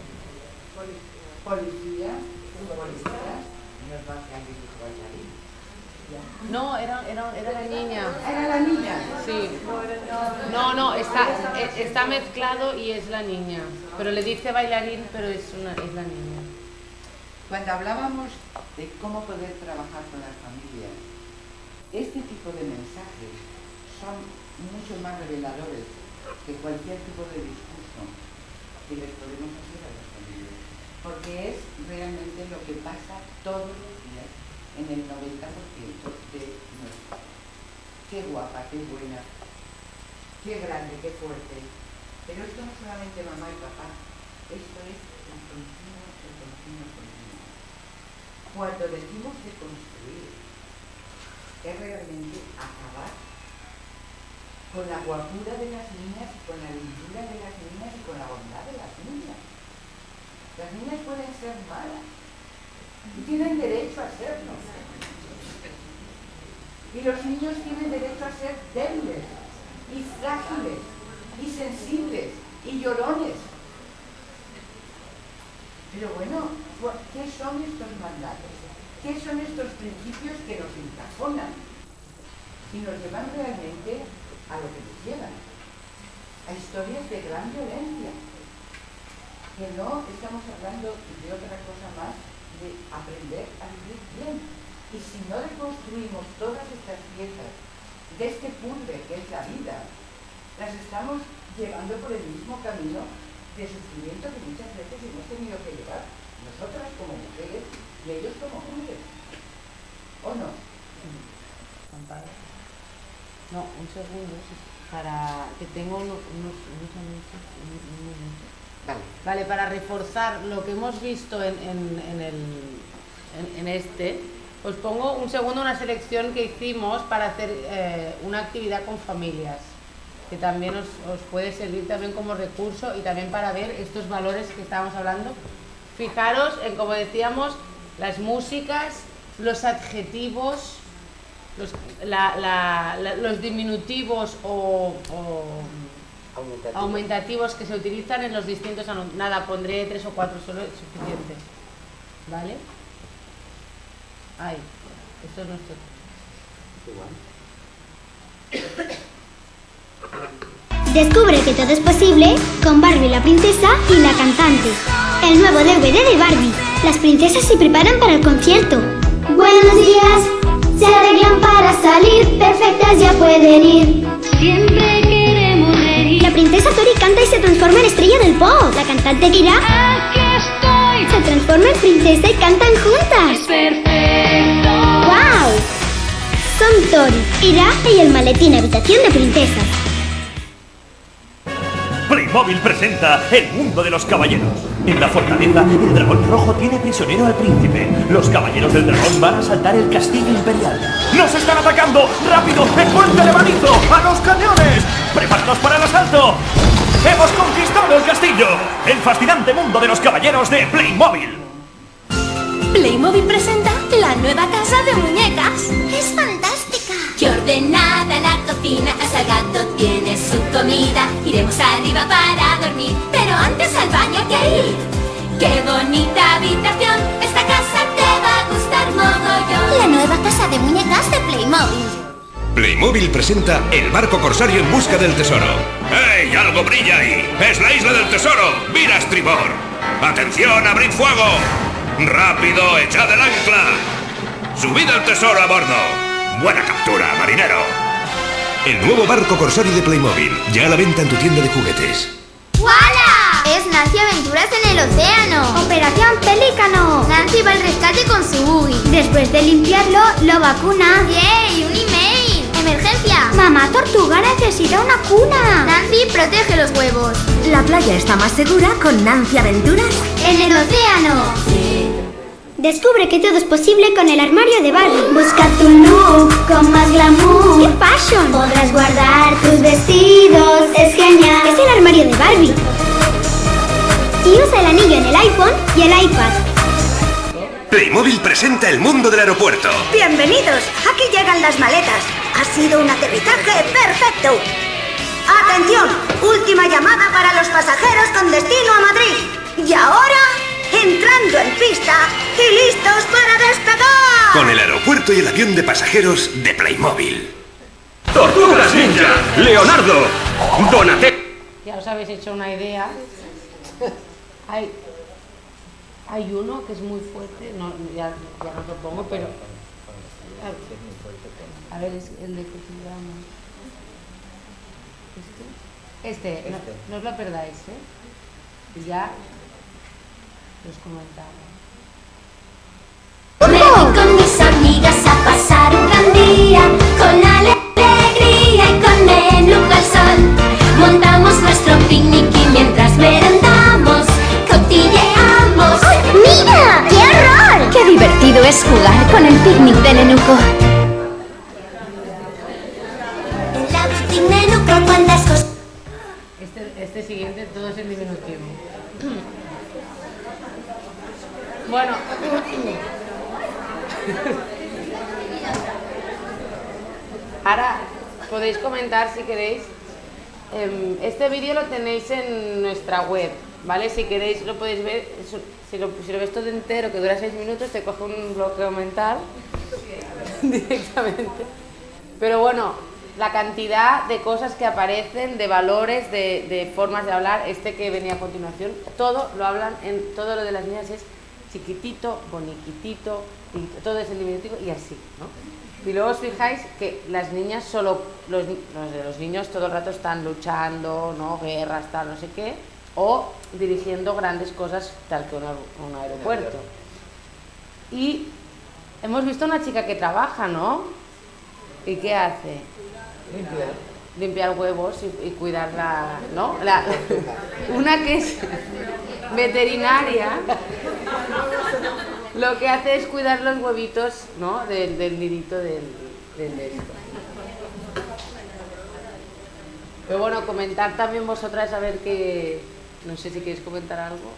Speaker 2: policía, futbolista. No es más que alguien dijo bailarín.
Speaker 1: No, era, era, era la niña.
Speaker 2: ¿Era la niña?
Speaker 1: Sí. No, no, está, eh, está mezclado y es la niña. Pero le dice bailarín, pero es, una, es la niña.
Speaker 2: Cuando hablábamos de cómo poder trabajar con las familias, este tipo de mensajes son mucho más reveladores que cualquier tipo de discurso que les podemos hacer a las familias. Porque es realmente lo que pasa todos los días en el noventa por ciento de nuestro. Qué guapa, qué buena, qué grande, qué fuerte. Pero esto no solamente mamá y papá, esto es el continuo, el continuo, el continuo. Cuando decimos de construir, es realmente acabar con la guapura de las niñas, con la lindura de las niñas y con la bondad de las niñas. Las niñas pueden ser malas y tienen derecho a serlo. Y los niños tienen derecho a ser débiles y frágiles y sensibles y llorones. Pero bueno, ¿qué son estos mandatos? ¿Qué son estos principios que nos encajonan y nos llevan realmente a lo que nos llevan? A historias de gran violencia. Que no estamos hablando de otra cosa más de aprender a vivir bien. Y si no reconstruimos todas estas piezas de este puzzle que es la vida, las estamos llevando por el mismo camino de sufrimiento que muchas veces hemos tenido que llevar nosotras como mujeres y ellos como hombres. ¿O no?
Speaker 1: No, un segundo, para que tengo unos, unos, unos anuncios, un, un minuto. Vale. Vale, para reforzar lo que hemos visto en, en, en, el, en, en este, os pongo un segundo una selección que hicimos para hacer eh, una actividad con familias, que también os, os puede servir también como recurso y también para ver estos valores que estábamos hablando. Fijaros en, como decíamos, las músicas, los adjetivos, los, la, la, la, los diminutivos o, o aumentativos. aumentativos que se utilizan en los distintos... Nada, pondré tres o cuatro, solo es suficiente. ¿Vale? Ahí, esto es nuestro...
Speaker 9: Descubre que todo es posible con Barbie la princesa y la cantante. El nuevo D V D de Barbie. Las princesas se preparan para el concierto. Buenos días, se arreglan para salir, perfectas ya pueden ir. Siempre queremos reír. La princesa Tori canta y se transforma en estrella del pop. La cantante Kira aquí estoy. Se transforma en princesa y cantan juntas. Es perfecto. ¡Wow! Son Tori, Kira y el maletín Habitación de Princesas.
Speaker 10: Playmobil presenta El Mundo de los Caballeros. En la fortaleza, el dragón rojo tiene prisionero al príncipe. Los caballeros del dragón van a asaltar el castillo imperial. ¡Nos están atacando! ¡Rápido! ¡Encuentre Evanizo! ¡A los cañones! ¡Preparados para el asalto! ¡Hemos conquistado el castillo! El fascinante mundo de los caballeros de Playmobil.
Speaker 11: Playmobil presenta la nueva casa de muñecas.
Speaker 9: ¡Es fantástica!
Speaker 11: ¡Qué ordenada la cocina! Hasta el gato tiene su comida. Iremos arriba para dormir, pero antes al baño hay que ir. ¡Qué bonita habitación! Esta casa te va a gustar mogollón.
Speaker 9: La nueva casa de muñecas de Playmobil.
Speaker 3: Playmobil presenta El barco corsario en busca del tesoro. ¡Hey! ¡Algo brilla ahí! ¡Es la isla del tesoro! ¡Mira a estribor! ¡Atención! ¡Abrid fuego! ¡Rápido! ¡Echad el ancla! ¡Subid el tesoro a bordo! ¡Buena captura, marinero! El nuevo barco corsario de Playmobil, ya a la venta en tu tienda de juguetes.
Speaker 9: ¡Wala! Es Nancy Aventuras en el océano. Operación Pelícano. Nancy va al rescate con su buggy. Después de limpiarlo, lo vacuna. ¡Yay! ¡Un email! ¡Emergencia! Mamá Tortuga necesita una cuna. Nancy protege los huevos.
Speaker 11: La playa está más segura con Nancy Aventuras
Speaker 9: en el océano. Descubre que todo es posible con el armario de Barbie. Busca tu look con más glamour y fashion. Podrás guardar tus vestidos, es genial. Es el armario de Barbie. Y usa el anillo en el iPhone y el iPad.
Speaker 3: Playmobil presenta El Mundo del Aeropuerto.
Speaker 8: Bienvenidos, aquí llegan las maletas. Ha sido un aterrizaje perfecto. Atención, última llamada para los pasajeros con destino a Madrid. Y ahora... entrando en pista y listos para despegar.
Speaker 3: Con el aeropuerto y el avión de pasajeros de Playmobil.
Speaker 10: Tortugas Ninja, Leonardo, Donatello.
Speaker 1: Ya os habéis hecho una idea. Hay, hay uno que es muy fuerte, no, ya, ya no lo pongo, pero... A ver, es el de que tiramos. Este, este, no, no os lo perdáis, ¿eh? Y ya... los comentarios.
Speaker 11: Me voy con mis amigas a pasar un gran día, con alegría y con menudo al sol. Montamos nuestro picnic y mientras merendamos, cotilleamos.
Speaker 9: ¡Mira! ¡Qué horror!
Speaker 11: ¡Qué divertido es jugar con el picnic de Nenuco! En la boutique Nenuco, ¿cuántas cosas?
Speaker 1: Este, este siguiente todo es en diminutivo. Bueno, ahora podéis comentar si queréis. Este vídeo lo tenéis en nuestra web, ¿vale? Si queréis lo podéis ver, si lo, si lo ves todo entero, que dura seis minutos, te coge un bloqueo mental directamente. Pero bueno, la cantidad de cosas que aparecen, de valores, de, de formas de hablar, este que venía a continuación, todo lo hablan, en todo lo de las niñas es chiquitito, boniquitito, y todo es el diminutivo y así, ¿no? Y luego os fijáis que las niñas solo, los, los de los niños todo el rato están luchando, ¿no? Guerras, tal, no sé qué, o dirigiendo grandes cosas tal que un, un aeropuerto. Y hemos visto una chica que trabaja, ¿no? ¿Y qué hace?
Speaker 2: Limpiar.
Speaker 1: Limpiar huevos y, y cuidar la, ¿no? La, una que es veterinaria, lo que hace es cuidar los huevitos, ¿no? Del, del nidito del, del de esto. Pero bueno, comentar también vosotras a ver qué... No sé si queréis comentar algo.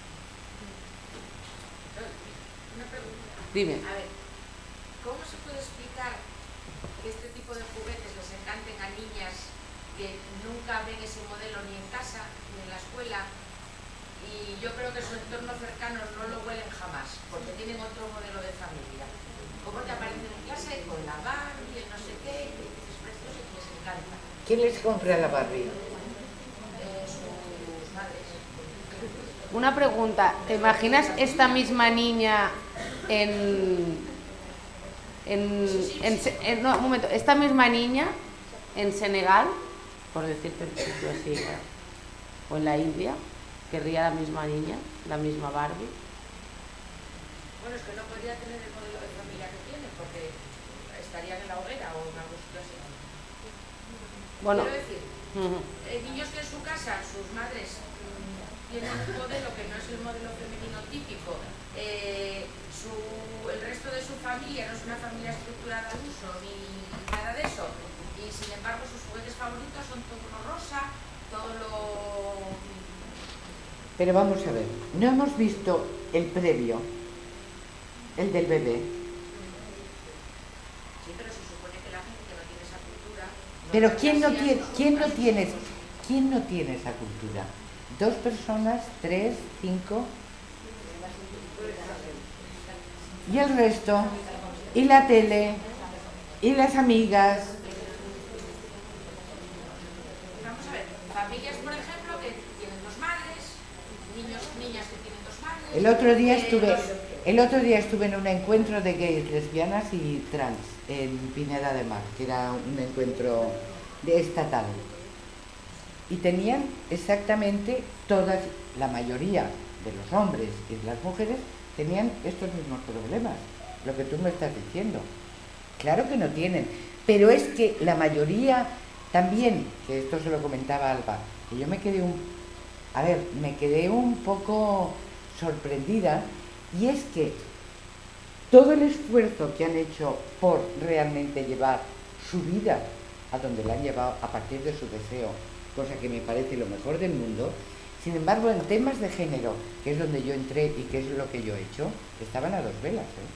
Speaker 12: Una pregunta.
Speaker 1: Dime.
Speaker 12: A ver, ¿cómo se puede explicar que este tipo de juguetes les encanten a niñas que nunca ven ese modelo ni en casa ni en la escuela? Y yo creo que su entorno cercano no lo huelen jamás, porque tienen otro modelo de familia. ¿Cómo te aparecen en clase con la Barbie, el no sé qué, y dices precioso y les encanta?
Speaker 2: ¿Quién les compra la Barbie?
Speaker 12: Eh, sus madres.
Speaker 1: Una pregunta, ¿te imaginas esta misma niña en... en, en, en no, un momento, esta misma niña en Senegal, por decirte así, o en la India? ¿Querría la misma niña, la misma Barbie?
Speaker 12: Bueno, es que no podría tener el modelo de familia que tiene, porque estarían en la hoguera o en algún sitio así.
Speaker 1: Bueno.
Speaker 12: Quiero decir, uh-huh. eh, niños que en su casa, sus madres mmm, tienen un modelo que no es el modelo femenino típico, eh, su, el resto de su familia no es una familia estructurada al uso, ni nada de eso, y sin embargo sus juguetes favoritos son todo lo rosa, todo lo...
Speaker 2: Pero vamos a ver, no hemos visto el previo, el del bebé.
Speaker 12: Sí, pero se supone que la gente que no tiene esa cultura... No
Speaker 2: pero ¿quién no, tiene, ¿quién, no tiene, ¿quién no tiene esa cultura? ¿Dos personas? ¿Tres? ¿Cinco? Y el resto, y la tele, y las amigas.
Speaker 12: Vamos a ver, familias, por ejemplo, que tienen dos madres, niños, niñas que tienen dos madres...
Speaker 2: El otro día
Speaker 12: eh,
Speaker 2: estuve,
Speaker 12: los...
Speaker 2: el otro día estuve en un encuentro de gays, lesbianas y trans en Pineda de Mar, que era un encuentro de estatal. Y tenían exactamente todas, la mayoría de los hombres y de las mujeres tenían estos mismos problemas, lo que tú me estás diciendo. Claro que no tienen, pero es que la mayoría también, que esto se lo comentaba Alba, que yo me quedé un, a ver, me quedé un poco sorprendida, y es que todo el esfuerzo que han hecho por realmente llevar su vida a donde la han llevado a partir de su deseo, cosa que me parece lo mejor del mundo. Sin embargo, en temas de género, que es donde yo entré y que es lo que yo he hecho, estaban a dos velas, ¿eh?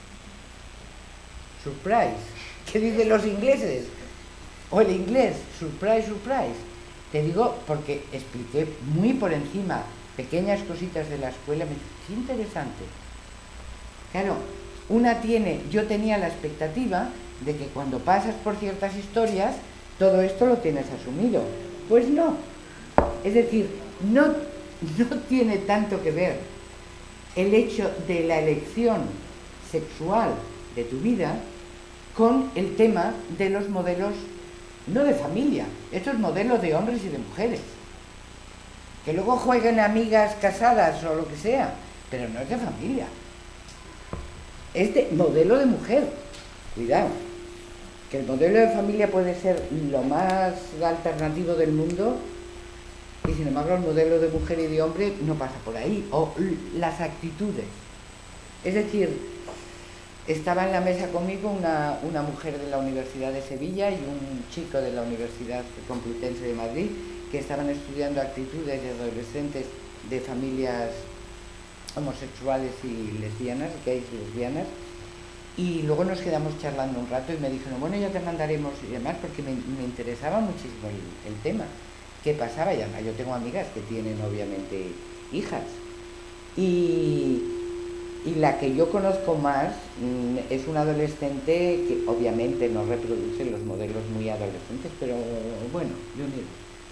Speaker 2: Surprise. ¿Qué dicen los ingleses? O el inglés, surprise, surprise. Te digo porque expliqué muy por encima pequeñas cositas de la escuela. Me dije, qué interesante. Claro, una tiene, yo tenía la expectativa de que cuando pasas por ciertas historias, todo esto lo tienes asumido. Pues no. Es decir, no, no tiene tanto que ver el hecho de la elección sexual de tu vida con el tema de los modelos, no de familia, estos modelos de hombres y de mujeres. Que luego jueguen amigas casadas o lo que sea, pero no es de familia. Es de modelo de mujer. Cuidado, que el modelo de familia puede ser lo más alternativo del mundo, y sin embargo el modelo de mujer y de hombre no pasa por ahí, o las actitudes. Es decir, estaba en la mesa conmigo una, una mujer de la Universidad de Sevilla y un chico de la Universidad Complutense de Madrid, que estaban estudiando actitudes de adolescentes de familias homosexuales y lesbianas, gays y lesbianas, y luego nos quedamos charlando un rato y me dijeron, bueno, ya te mandaremos y demás, porque me, me interesaba muchísimo el, el tema. ¿qué pasaba? Y además yo tengo amigas que tienen obviamente hijas. Y, y la que yo conozco más mmm, es una adolescente que obviamente no reproduce los modelos muy adolescentes, pero bueno, yo digo,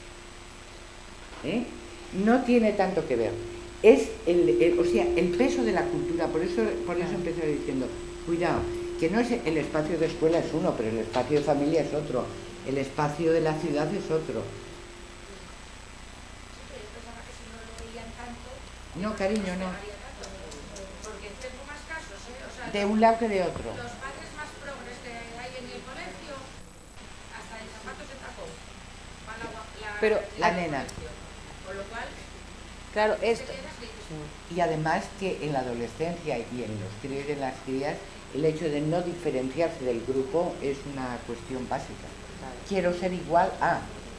Speaker 2: ¿eh? No tiene tanto que ver. Es el, el, o sea, el peso de la cultura, por eso, por eso empecé diciendo, cuidado, que no es el espacio de escuela es uno, pero el espacio de familia es otro, el espacio de la ciudad es otro. No, cariño, no.
Speaker 12: Porque tengo más casos, ¿eh? O sea,
Speaker 2: de un lado que de otro.
Speaker 12: Los padres más progres que hay en el colegio, hasta en zapatos de tacón, van la, la,
Speaker 2: pero la,
Speaker 12: la
Speaker 2: nena.
Speaker 12: Con lo cual,
Speaker 2: claro, esto. Y además que en la adolescencia y en los críos y en las crías, el hecho de no diferenciarse del grupo es una cuestión básica. Quiero ser igual a...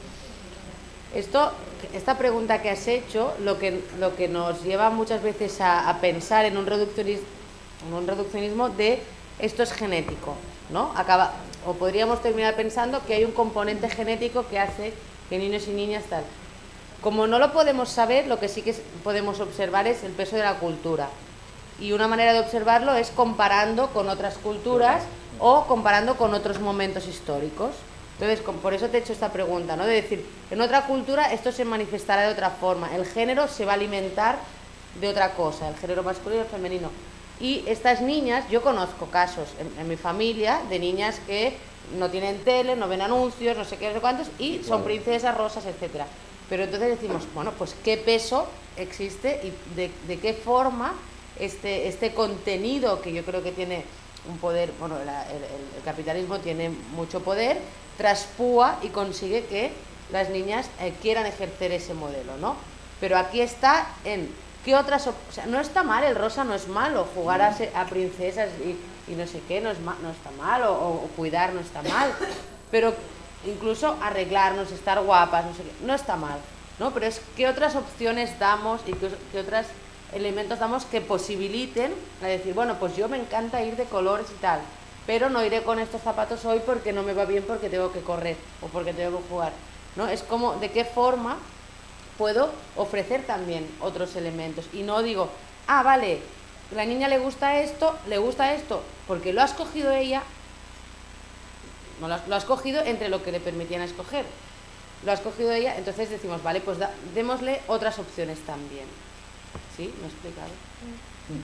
Speaker 1: Esto, esta pregunta que has hecho, lo que, lo que nos lleva muchas veces a, a pensar en un reduccionismo, en un reduccionismo de esto es genético, ¿no? Acaba, o podríamos terminar pensando que hay un componente genético que hace que niños y niñas tal. Como no lo podemos saber, lo que sí que podemos observar es el peso de la cultura. Y una manera de observarlo es comparando con otras culturas o comparando con otros momentos históricos. Entonces, por eso te he hecho esta pregunta, ¿no? De decir, en otra cultura esto se manifestará de otra forma, el género se va a alimentar de otra cosa, el género masculino y el femenino. Y estas niñas, yo conozco casos en, en mi familia de niñas que no tienen tele, no ven anuncios, no sé qué, no sé cuántos, y son princesas, rosas, etcétera. Pero entonces decimos, bueno, pues qué peso existe y de, de qué forma este, este contenido, que yo creo que tiene un poder, bueno, la, el, el capitalismo tiene mucho poder, traspúa y consigue que las niñas eh, quieran ejercer ese modelo, ¿no? Pero aquí está en qué otras, o sea, no está mal, el rosa no es malo, jugar a, a princesas y, y no sé qué, no, es ma, no está mal, o, o cuidar no está mal, pero incluso arreglarnos, estar guapas, no sé qué, no está mal, ¿no? Pero es qué otras opciones damos y qué, qué otros elementos damos que posibiliten a decir, bueno, pues yo me encanta ir de colores y tal, pero no iré con estos zapatos hoy porque no me va bien porque tengo que correr o porque tengo que jugar, ¿no? Es como de qué forma puedo ofrecer también otros elementos y no digo, ah, vale, la niña le gusta esto, le gusta esto, porque lo ha escogido ella, no lo has, lo has cogido entre lo que le permitían escoger, lo ha escogido ella, entonces decimos, vale, pues da, démosle otras opciones también. ¿Sí? ¿Me he explicado?
Speaker 13: Sí.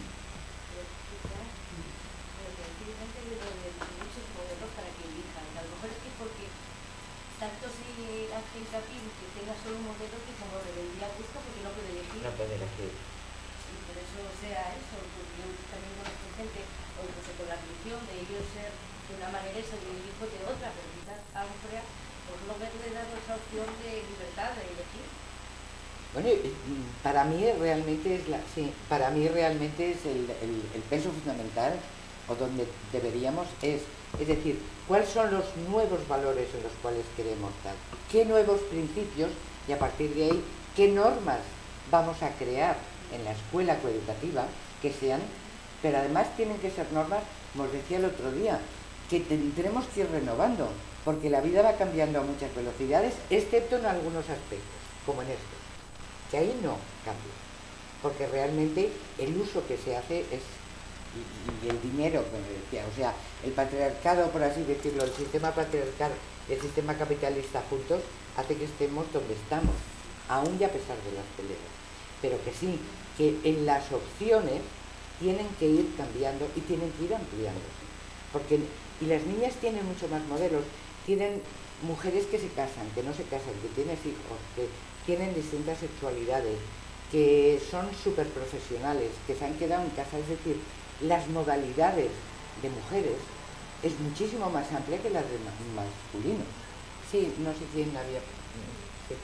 Speaker 13: Tanto se hace hincapié en que tenga solo un modelo que como rebeldía busca porque no puede elegir.
Speaker 2: No puede elegir.
Speaker 13: Y por eso sea eso, porque yo también conozco gente, o incluso con la religión, de ellos ser de una manera y ser el hijo de otra, pero quizás a un frea, pues no me he dado esa opción de libertad, de elegir.
Speaker 2: Bueno, para mí realmente es la, sí, para mí realmente es el, el, el peso fundamental, o donde deberíamos es, es decir, cuáles son los nuevos valores en los cuales queremos dar, qué nuevos principios y a partir de ahí qué normas vamos a crear en la escuela coeducativa que sean, pero además tienen que ser normas, como os decía el otro día, que tendremos que ir renovando, porque la vida va cambiando a muchas velocidades, excepto en algunos aspectos, como en estos, que ahí no cambia, porque realmente el uso que se hace es Y, y el dinero, como decía, o sea, el patriarcado, por así decirlo, el sistema patriarcal y el sistema capitalista juntos hace que estemos donde estamos, aún y a pesar de las peleas. Pero que sí, que en las opciones tienen que ir cambiando y tienen que ir ampliándose. Porque, y las niñas tienen mucho más modelos, tienen mujeres que se casan, que no se casan, que tienen hijos, que tienen distintas sexualidades, que son súper profesionales, que se han quedado en casa, es decir, las modalidades de mujeres es muchísimo más amplia que las de masculinos. Sí, no sé quién había... Sí.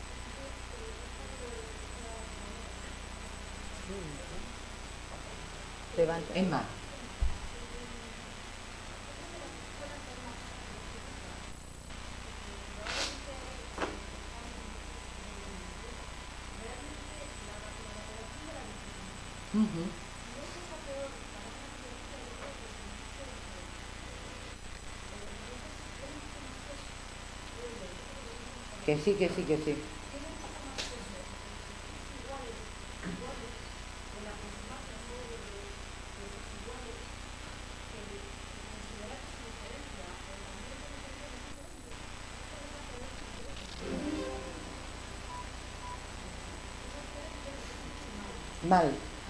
Speaker 1: Levanta.
Speaker 2: Emma. Uh-huh. Que sí, que sí, que sí. mal.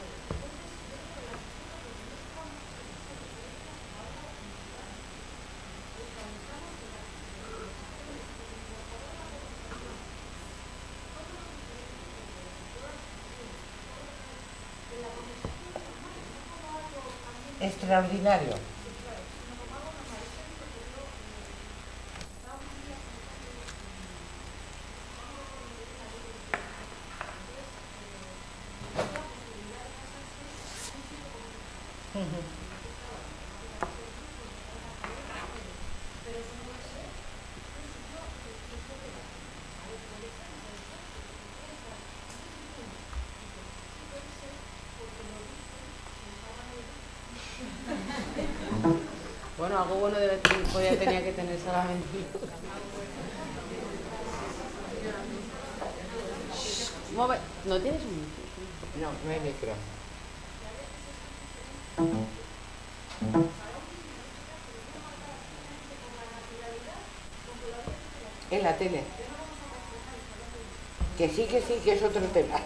Speaker 2: Extraordinario.
Speaker 1: Bueno, algo bueno debe tener, podía, tenía que tener solamente. ¿No tienes un micro?
Speaker 2: No, no hay micro. En la tele. Que sí, que sí, que es otro tema.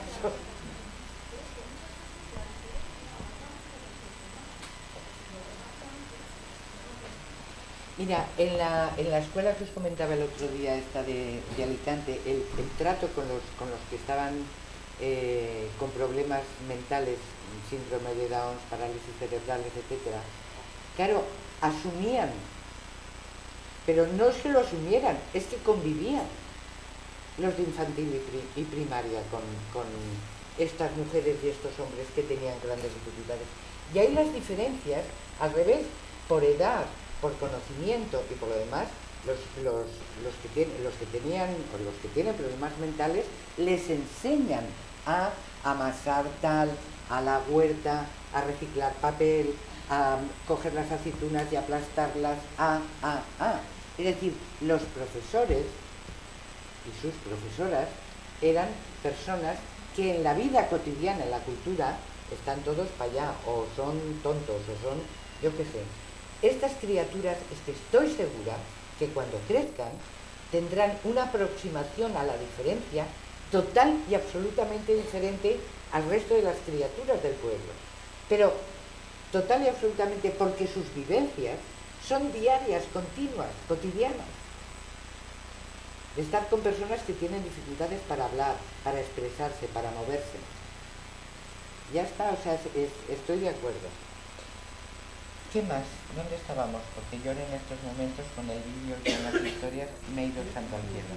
Speaker 2: Mira, en la, en la escuela que os comentaba el otro día, esta de, de Alicante, el, el trato con los, con los que estaban eh, con problemas mentales, síndrome de Down, parálisis cerebrales, etcétera, claro, asumían, pero no es que lo asumieran, es que convivían los de infantil y, pri, y primaria con, con estas mujeres y estos hombres que tenían grandes dificultades. Y hay las diferencias, al revés, por edad, por conocimiento y por lo demás, los, los, los, que tienen, los que tenían o los que tienen problemas mentales les enseñan a amasar tal, a la huerta, a reciclar papel, a coger las aceitunas y aplastarlas, a, a, a. Es decir, los profesores y sus profesoras eran personas que en la vida cotidiana, en la cultura, están todos para allá, o son tontos, o son, yo qué sé. Estas criaturas, es que estoy segura que cuando crezcan tendrán una aproximación a la diferencia total y absolutamente diferente al resto de las criaturas del pueblo. Pero total y absolutamente porque sus vivencias son diarias, continuas, cotidianas. De estar con personas que tienen dificultades para hablar, para expresarse, para moverse. Ya está, o sea, es, es, estoy de acuerdo. ¿Qué más? ¿Dónde estábamos? Porque yo en estos momentos con el vídeo y con las historias me he ido saltando al cielo.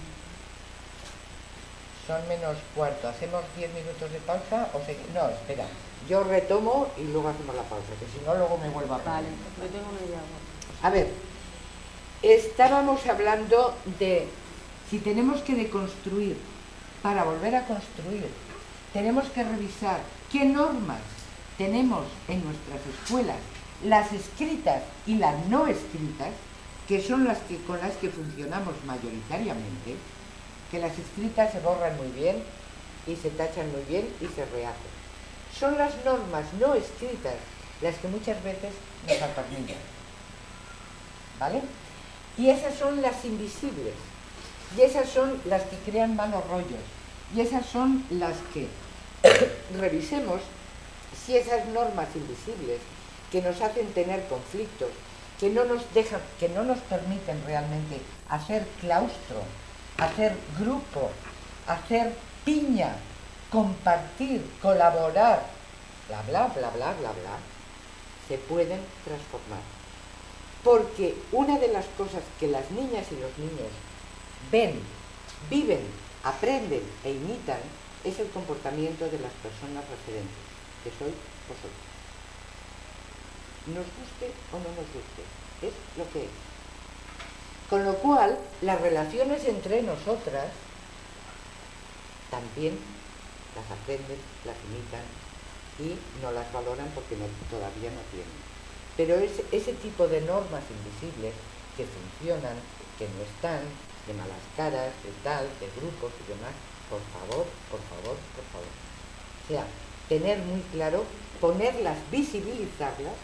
Speaker 2: Son menos cuarto. ¿Hacemos diez minutos de pausa o seguimos? No, espera. Yo retomo y luego hacemos la pausa, que si no luego me vuelvo a poner.
Speaker 1: Vale, yo tengo una idea.
Speaker 2: A ver, estábamos hablando de si tenemos que deconstruir para volver a construir, tenemos que revisar qué normas tenemos en nuestras escuelas, las escritas y las no escritas, que son las que, con las que funcionamos mayoritariamente, que las escritas se borran muy bien y se tachan muy bien y se rehacen. Son las normas no escritas las que muchas veces nos atornillan, ¿vale? Y esas son las invisibles, y esas son las que crean malos rollos, y esas son las que revisemos si esas normas invisibles que nos hacen tener conflictos, que no nos dejan, que no nos permiten realmente hacer claustro, hacer grupo, hacer piña, compartir, colaborar, bla, bla, bla, bla, bla, bla, se pueden transformar. Porque una de las cosas que las niñas y los niños ven, viven, aprenden e imitan es el comportamiento de las personas referentes, que sois vosotros. Nos guste o no nos guste, es lo que es. Con lo cual, las relaciones entre nosotras también las aprenden, las imitan y no las valoran porque no, todavía no tienen. Pero es ese tipo de normas invisibles que funcionan, que no están, de malas caras, de tal, de grupos y demás, por favor, por favor, por favor. O sea, tener muy claro, ponerlas, visibilizarlas.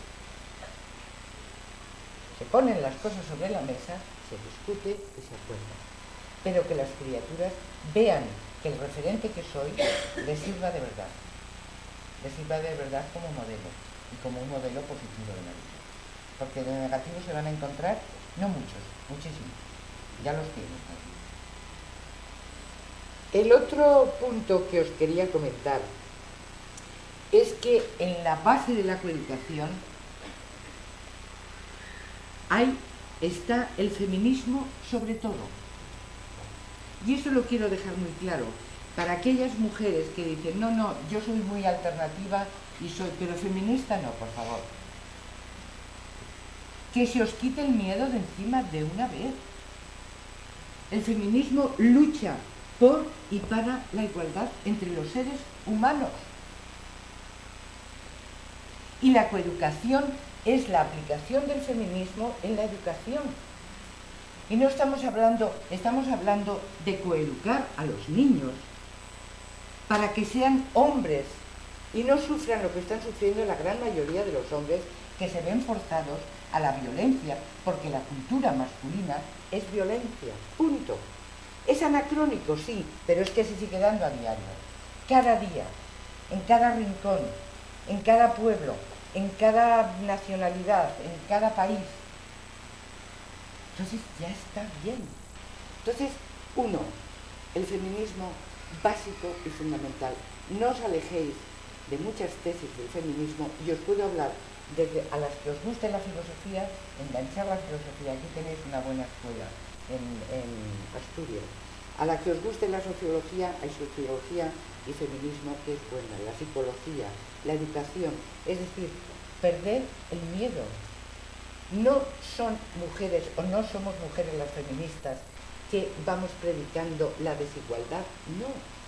Speaker 2: Se ponen las cosas sobre la mesa, se discute y se acuerda. Pero que las criaturas vean que el referente que soy les sirva de verdad. les sirva de verdad como modelo y como un modelo positivo de la vida. Porque de negativos se van a encontrar, no muchos, muchísimos, ya los tienen. El otro punto que os quería comentar es que en la base de la coeducación hay, está el feminismo sobre todo. Y eso lo quiero dejar muy claro para aquellas mujeres que dicen, no, no, yo soy muy alternativa y soy, pero feminista no, por favor. Que se os quite el miedo de encima de una vez. El feminismo lucha por y para la igualdad entre los seres humanos. Y la coeducación es la aplicación del feminismo en la educación. Y no estamos hablando, estamos hablando de coeducar a los niños para que sean hombres y no sufran lo que están sufriendo la gran mayoría de los hombres, que se ven forzados a la violencia, porque la cultura masculina es violencia, punto. Es anacrónico, sí, pero es que se sigue dando a diario, cada día, en cada rincón, en cada pueblo, en cada nacionalidad, en cada país. Entonces ya está bien. Entonces, uno, el feminismo básico y fundamental. No os alejéis de muchas tesis del feminismo, y os puedo hablar desde a las que os guste la filosofía, enganchar la filosofía. Aquí tenéis una buena escuela en, en Asturias. A la que os guste la sociología, hay sociología y feminismo, que es buena, la psicología, la educación, es decir, perder el miedo. No son mujeres o no somos mujeres las feministas que vamos predicando la desigualdad, no.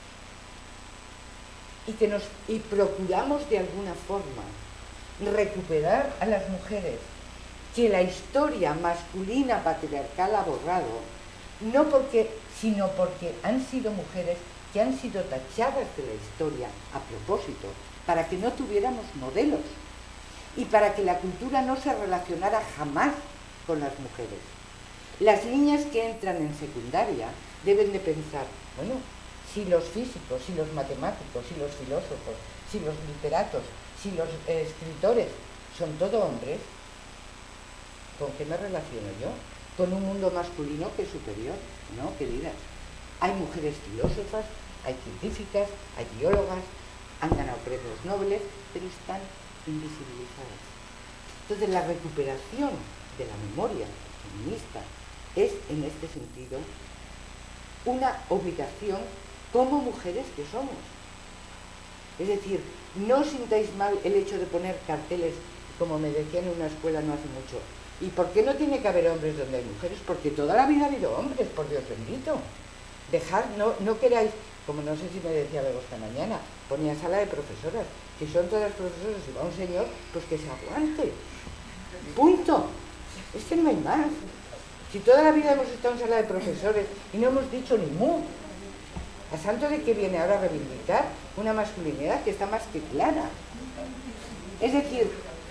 Speaker 2: Y que nos y procuramos de alguna forma recuperar a las mujeres que la historia masculina patriarcal ha borrado, no porque, sino porque han sido mujeres que han sido tachadas de la historia a propósito, para que no tuviéramos modelos y para que la cultura no se relacionara jamás con las mujeres. Las niñas que entran en secundaria deben de pensar, bueno, si los físicos, si los matemáticos, si los filósofos, si los literatos, si los eh, escritores son todo hombres, ¿con qué me relaciono yo? Con un mundo masculino que es superior, ¿no, queridas? Hay mujeres filósofas, hay científicas, hay biólogas, han ganado premios Nobel, pero están invisibilizadas. Entonces la recuperación de la memoria feminista es, en este sentido, una obligación como mujeres que somos. Es decir, no os sintáis mal el hecho de poner carteles, como me decían en una escuela no hace mucho. ¿Y por qué no tiene que haber hombres donde hay mujeres? Porque toda la vida ha habido hombres, por Dios bendito. Dejad, no, no queráis, como no sé si me decía luego esta mañana, ponía sala de profesoras. Si son todas profesoras y va un señor, pues que se aguante. Punto. Es que no hay más. Si toda la vida hemos estado en sala de profesores y no hemos dicho ni mu, ¿a santo de que viene ahora a reivindicar una masculinidad que está más que clara? Es decir,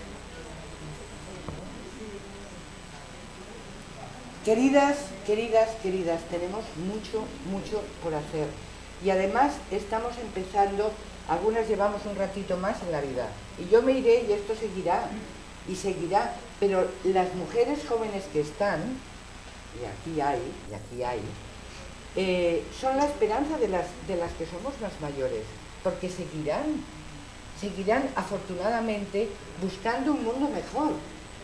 Speaker 2: queridas, queridas, queridas, tenemos mucho, mucho por hacer. Y además estamos empezando, algunas llevamos un ratito más en la vida. Y yo me iré y esto seguirá, y seguirá. Pero las mujeres jóvenes que están, y aquí hay, y aquí hay, eh, son la esperanza de las, de las que somos más mayores, porque seguirán, seguirán afortunadamente buscando un mundo mejor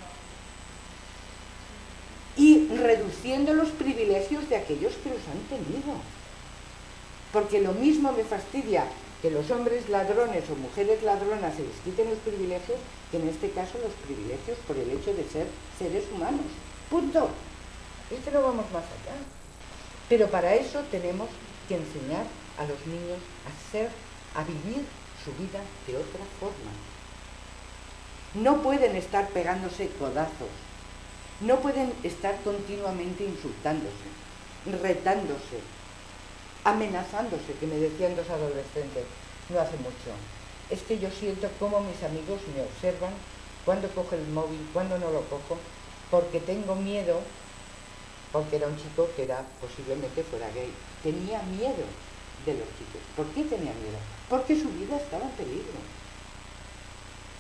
Speaker 2: y reduciendo los privilegios de aquellos que los han tenido. Porque lo mismo me fastidia que los hombres ladrones o mujeres ladronas se les quiten los privilegios, que en este caso los privilegios por el hecho de ser seres humanos. Punto. Es que no vamos más allá. Pero para eso tenemos que enseñar a los niños a ser, a vivir su vida de otra forma. No pueden estar pegándose codazos, no pueden estar continuamente insultándose, retándose, amenazándose, que me decían dos adolescentes no hace mucho. Es que yo siento cómo mis amigos me observan cuando cojo el móvil, cuando no lo cojo, porque tengo miedo, porque era un chico que era posiblemente fuera gay. Tenía miedo de los chicos. ¿Por qué tenía miedo? Porque su vida estaba en peligro.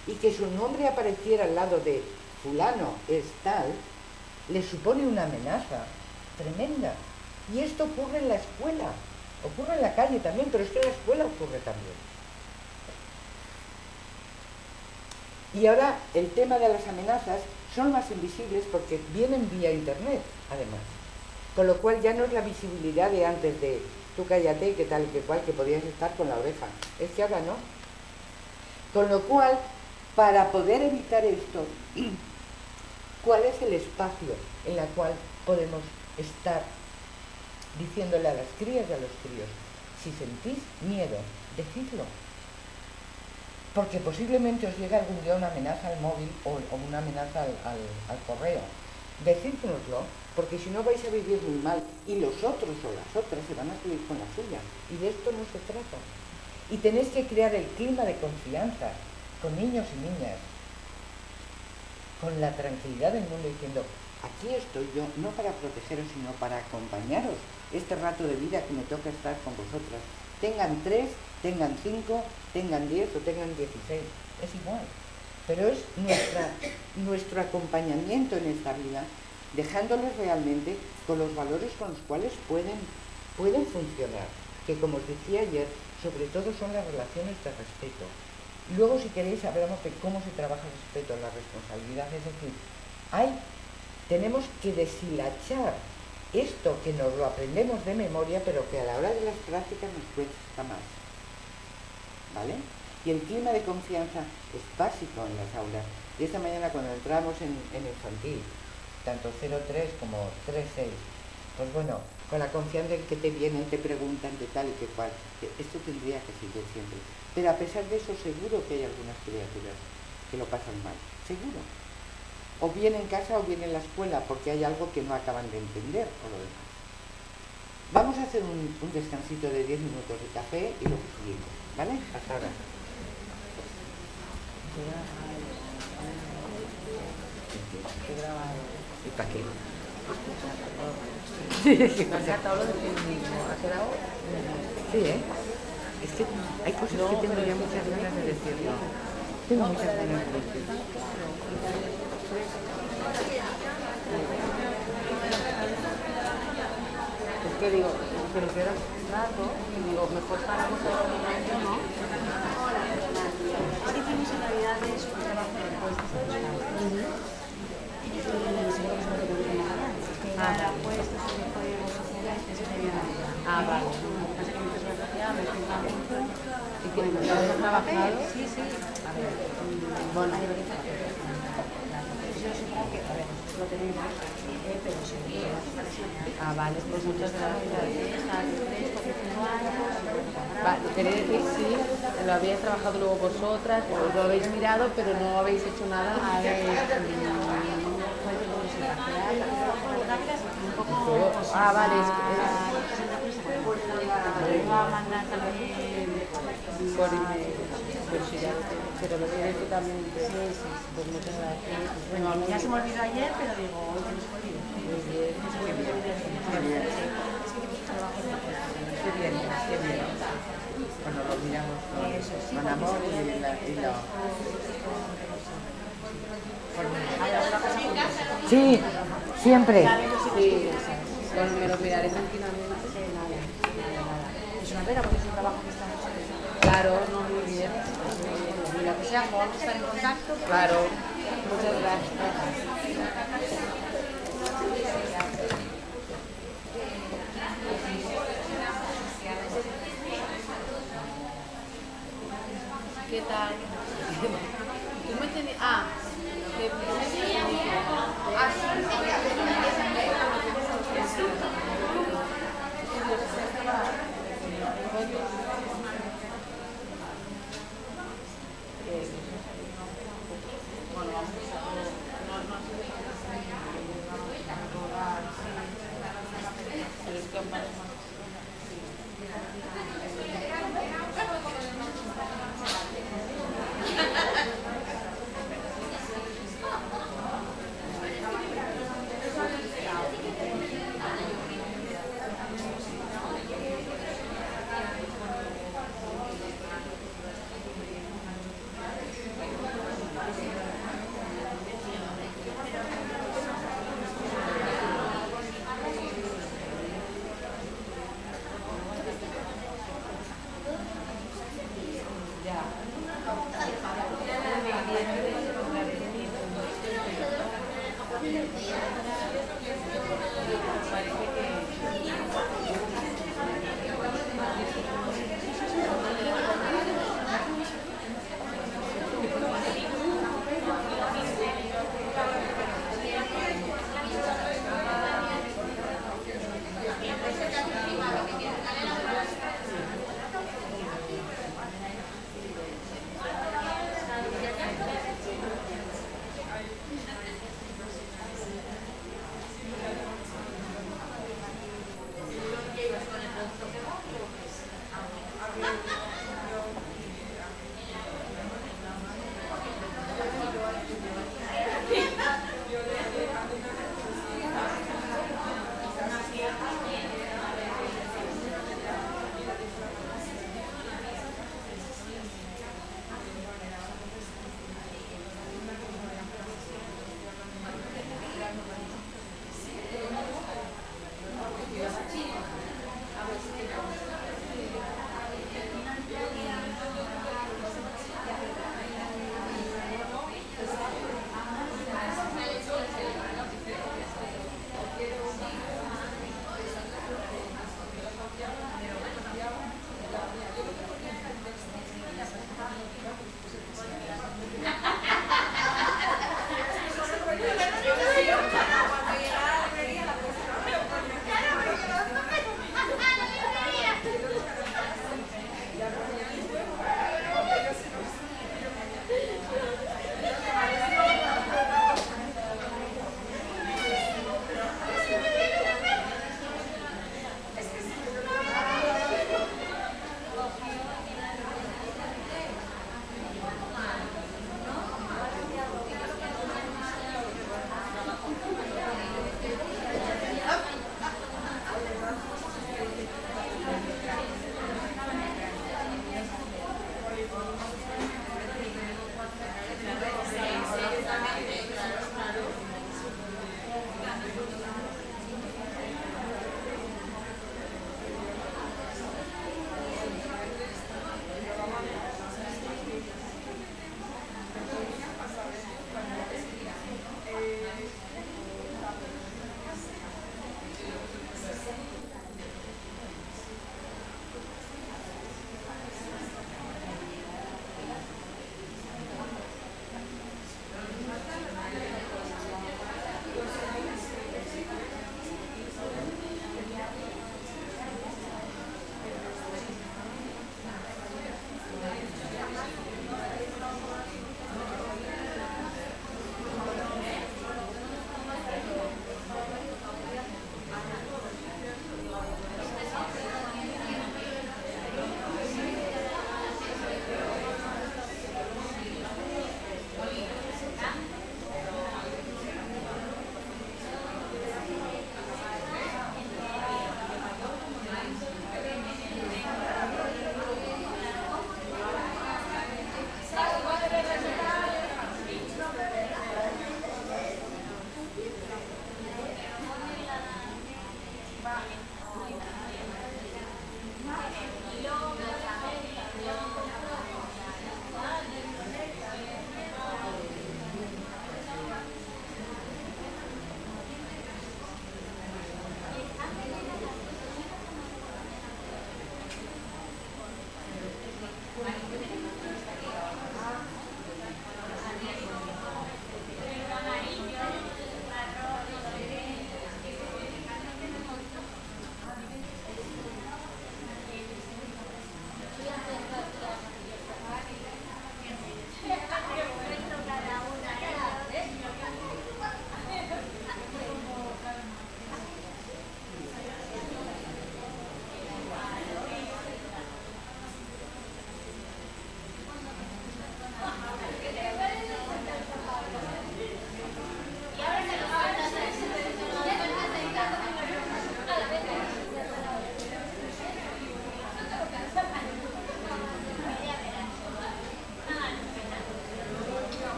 Speaker 2: y que su nombre apareciera al lado de fulano es tal, le supone una amenaza tremenda. Y esto ocurre en la escuela, ocurre en la calle también, pero es que en la escuela ocurre también. Y ahora el tema de las amenazas son más invisibles porque vienen vía internet, además. Con lo cual ya no es la visibilidad de antes de tú cállate, que tal, que cual, que podías estar con la oreja. Es que ahora no. Con lo cual, para poder evitar esto, ¿cuál es el espacio en el cual podemos estar diciéndole a las crías y a los críos? Si sentís miedo, decidlo. Porque posiblemente os llegue algún día una amenaza al móvil o, o una amenaza al, al, al correo. Decídnoslo, porque si no vais a vivir muy mal y los otros o las otras se van a subir con la suya. Y de esto no se trata. Y tenéis que crear el clima de confianza con niños y niñas, con la tranquilidad del mundo, diciendo, aquí estoy yo, no para protegeros, sino para acompañaros este rato de vida que me toca estar con vosotras. Tengan tres, tengan cinco, tengan diez o tengan dieciséis, es igual. Pero es nuestra, nuestro acompañamiento en esta vida, dejándoles realmente con los valores con los cuales pueden, pueden funcionar, que como os decía ayer, sobre todo son las relaciones de respeto. Luego, si queréis, hablamos de cómo se trabaja el respeto, la responsabilidad, es decir, hay, tenemos que deshilachar esto que nos lo aprendemos de memoria, pero que a la hora de las prácticas nos cuesta más, ¿vale? Y el clima de confianza es básico en las aulas. Y esta mañana cuando entramos en, en infantil, tanto cero tres como tres seis, pues bueno, con la confianza en que te vienen, te preguntan de tal y que cual, que esto tendría que seguir siempre. Pero a pesar de eso, seguro que hay algunas criaturas que lo pasan mal, seguro. O bien en casa o bien en la escuela, porque hay algo que no acaban de entender o lo demás. Vamos a hacer un, un descansito de diez minutos de café y luego seguimos, ¿vale? Hasta ahora. ¿Y para qué? Sí, ¿eh? Es que hay cosas no, que tengo ya muchas ganas de decirlo. Tengo muchas ganas de decirlo.
Speaker 1: Es que digo, pero queda un rato, y digo, mejor paramos todo el momento, ¿no?
Speaker 13: Es que hicimos en Navidades un trabajo de encuestas de los padres. Y seguro que se me ocurrió una mañana. Ah, la encuesta sobre códigos sociales es previa Navidad.
Speaker 1: Ah, vale.
Speaker 13: Así que me estoy asociada, me estoy junto.
Speaker 1: ¿Y qué? ¿Lo has trabajado?
Speaker 13: Sí, sí.
Speaker 1: A ver, bueno.
Speaker 13: Yo supongo que, a ver, lo tenemos, eh, pero si no,
Speaker 1: ah, vale, pues muchas gracias.
Speaker 13: tres, cuatro, cinco años.
Speaker 1: Vale, quería decir, sí, lo habéis trabajado luego vosotras, lo habéis mirado, pero no habéis hecho nada. A ver,
Speaker 13: un poco.
Speaker 1: Ah, vale, es que.
Speaker 13: Va a mandar también
Speaker 1: por email, pues sí, ya, pero lo tienes tú también. Sí, sí, pues muchas gracias.
Speaker 13: Bueno, ya se me olvidó ayer, pero digo, hoy que no se me olvide.
Speaker 1: Muy bien, muy bien. Qué bien, qué bien.
Speaker 2: Bueno, lo miramos con, con amor y, la, y lo... Sí, siempre.
Speaker 1: Sí, bueno, me lo miraré tranquilamente.
Speaker 13: Es una pena porque es un trabajo que estamos haciendo.
Speaker 1: Claro, no, muy bien.
Speaker 13: Y lo que sea, podamos estar en contacto.
Speaker 1: Claro, muchas gracias. ¿Qué tal? ¿Tú me entendí? Ah, que ah, sí. Bueno, vamos a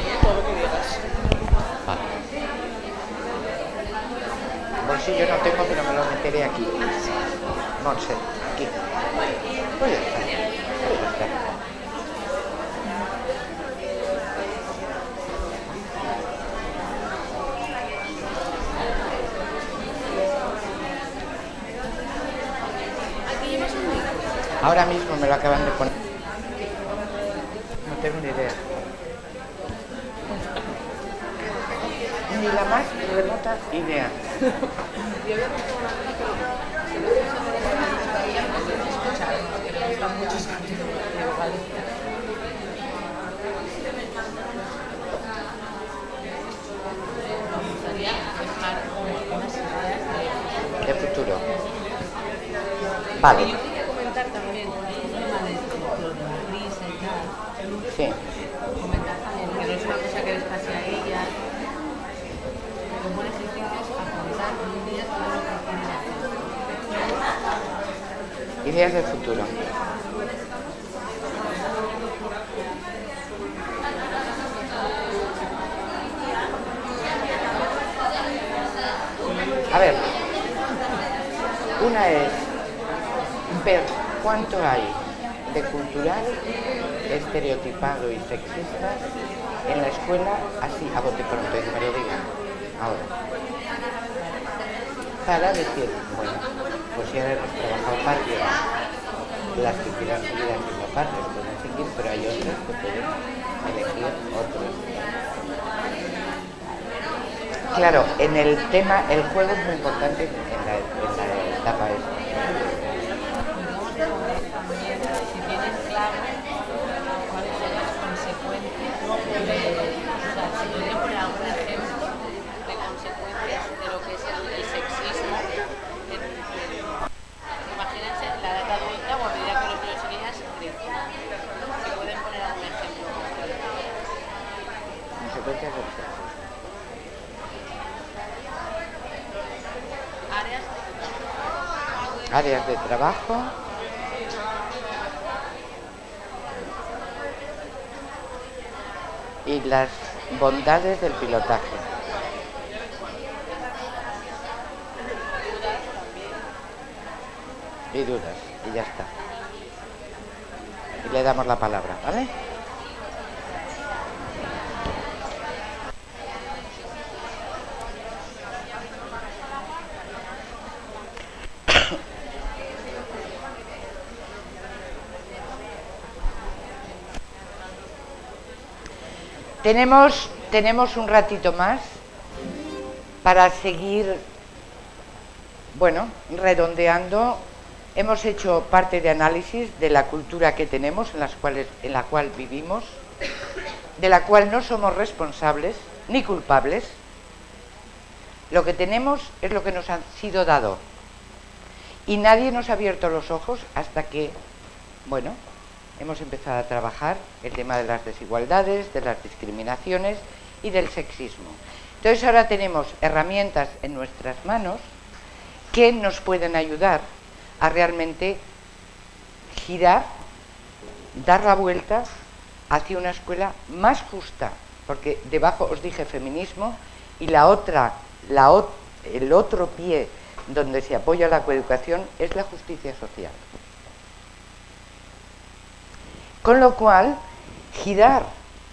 Speaker 14: todo lo que digas.
Speaker 2: Vale. Bolsillo no tengo, pero me lo meteré aquí. Monse, aquí. Pues ya está. Pues ya está. Ahora mismo me lo acaban de poner. No tengo ni idea. Ni la más remota idea. De futuro. Vale.
Speaker 1: También el tema del ciclo de la risa y tal.
Speaker 2: Sí.
Speaker 1: Comentar también que no es una cosa que les pase a ellas. Con buenos ejercicios a contar un día todo lo que quieren hacer.
Speaker 2: Ideas del futuro. A ver, una es ver cuánto hay de cultural, estereotipado y sexista en la escuela, así a bote pronto, y que me lo digan ahora. Para decir, bueno, pues si ahora hemos trabajado partes, las que quieran seguir haciendo partes pueden seguir, pero hay otras que pueden elegir otros. Claro, en el tema, el juego es muy importante en la, en la etapa esta.
Speaker 1: Si tienes claro cuáles son las consecuencias de, o sea, si podría poner algún ejemplo de consecuencias de lo que es el, el sexismo. En, en, imagínense la edad adulta o a medida que los niños y niñas crecen. Si pueden poner algún ejemplo.
Speaker 2: Consecuencias del sexismo.
Speaker 1: Áreas de
Speaker 2: Áreas de trabajo. Y las bondades del pilotaje. Y dudas, y ya está. Y le damos la palabra, ¿vale? Tenemos, tenemos un ratito más para seguir, bueno, redondeando. Hemos hecho parte de análisis de la cultura que tenemos, en, las cuales, en la cual vivimos, de la cual no somos responsables ni culpables. Lo que tenemos es lo que nos ha sido dado. Y nadie nos ha abierto los ojos hasta que, bueno, hemos empezado a trabajar el tema de las desigualdades, de las discriminaciones y del sexismo. Entonces ahora tenemos herramientas en nuestras manos que nos pueden ayudar a realmente girar, dar la vuelta hacia una escuela más justa, porque debajo os dije feminismo y la otra, la ot- el otro pie donde se apoya la coeducación es la justicia social. Con lo cual, girar,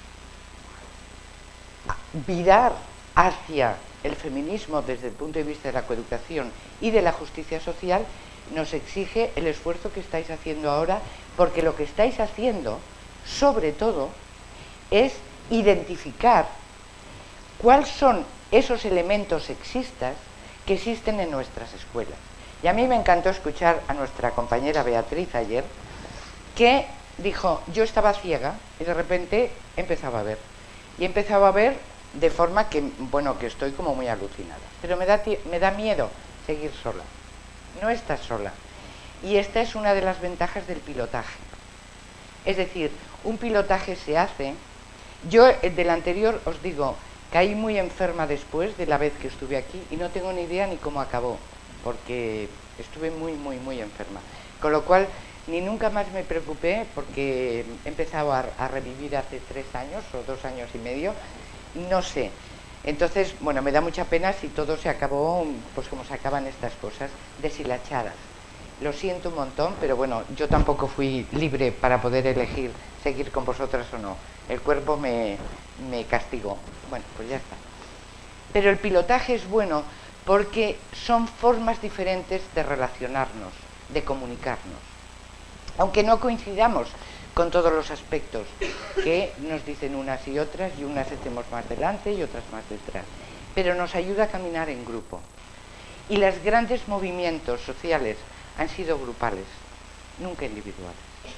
Speaker 2: virar hacia el feminismo desde el punto de vista de la coeducación y de la justicia social nos exige el esfuerzo que estáis haciendo ahora, porque lo que estáis haciendo, sobre todo, es identificar cuáles son esos elementos sexistas que existen en nuestras escuelas. Y a mí me encantó escuchar a nuestra compañera Beatriz ayer, que dijo, yo estaba ciega y de repente empezaba a ver. Y empezaba a ver de forma que, bueno, que estoy como muy alucinada. Pero me da, me da miedo seguir sola. No estás sola. Y esta es una de las ventajas del pilotaje. Es decir, un pilotaje se hace... Yo del anterior os digo, caí muy enferma después de la vez que estuve aquí y no tengo ni idea ni cómo acabó, porque estuve muy, muy, muy enferma. Con lo cual, ni nunca más me preocupé, porque he empezado a, a revivir hace tres años o dos años y medio, no sé. Entonces, bueno, me da mucha pena si todo se acabó, pues como se acaban estas cosas, deshilachadas. Lo siento un montón, pero bueno, yo tampoco fui libre para poder elegir seguir con vosotras o no. El cuerpo me, me castigó. Bueno, pues ya está. Pero el pilotaje es bueno porque son formas diferentes de relacionarnos, de comunicarnos. Aunque no coincidamos con todos los aspectos que nos dicen unas y otras, y unas estemos más delante y otras más detrás. Pero nos ayuda a caminar en grupo. Y los grandes movimientos sociales han sido grupales, nunca individuales.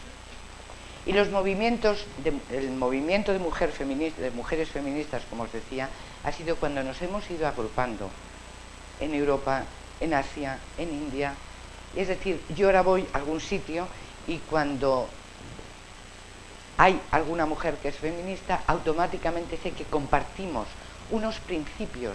Speaker 2: Y los movimientos, de, el movimiento de, mujer feminista, de mujeres feministas, como os decía, ha sido cuando nos hemos ido agrupando en Europa, en Asia, en India. Es decir, yo ahora voy a algún sitio y cuando hay alguna mujer que es feminista, automáticamente sé que compartimos unos principios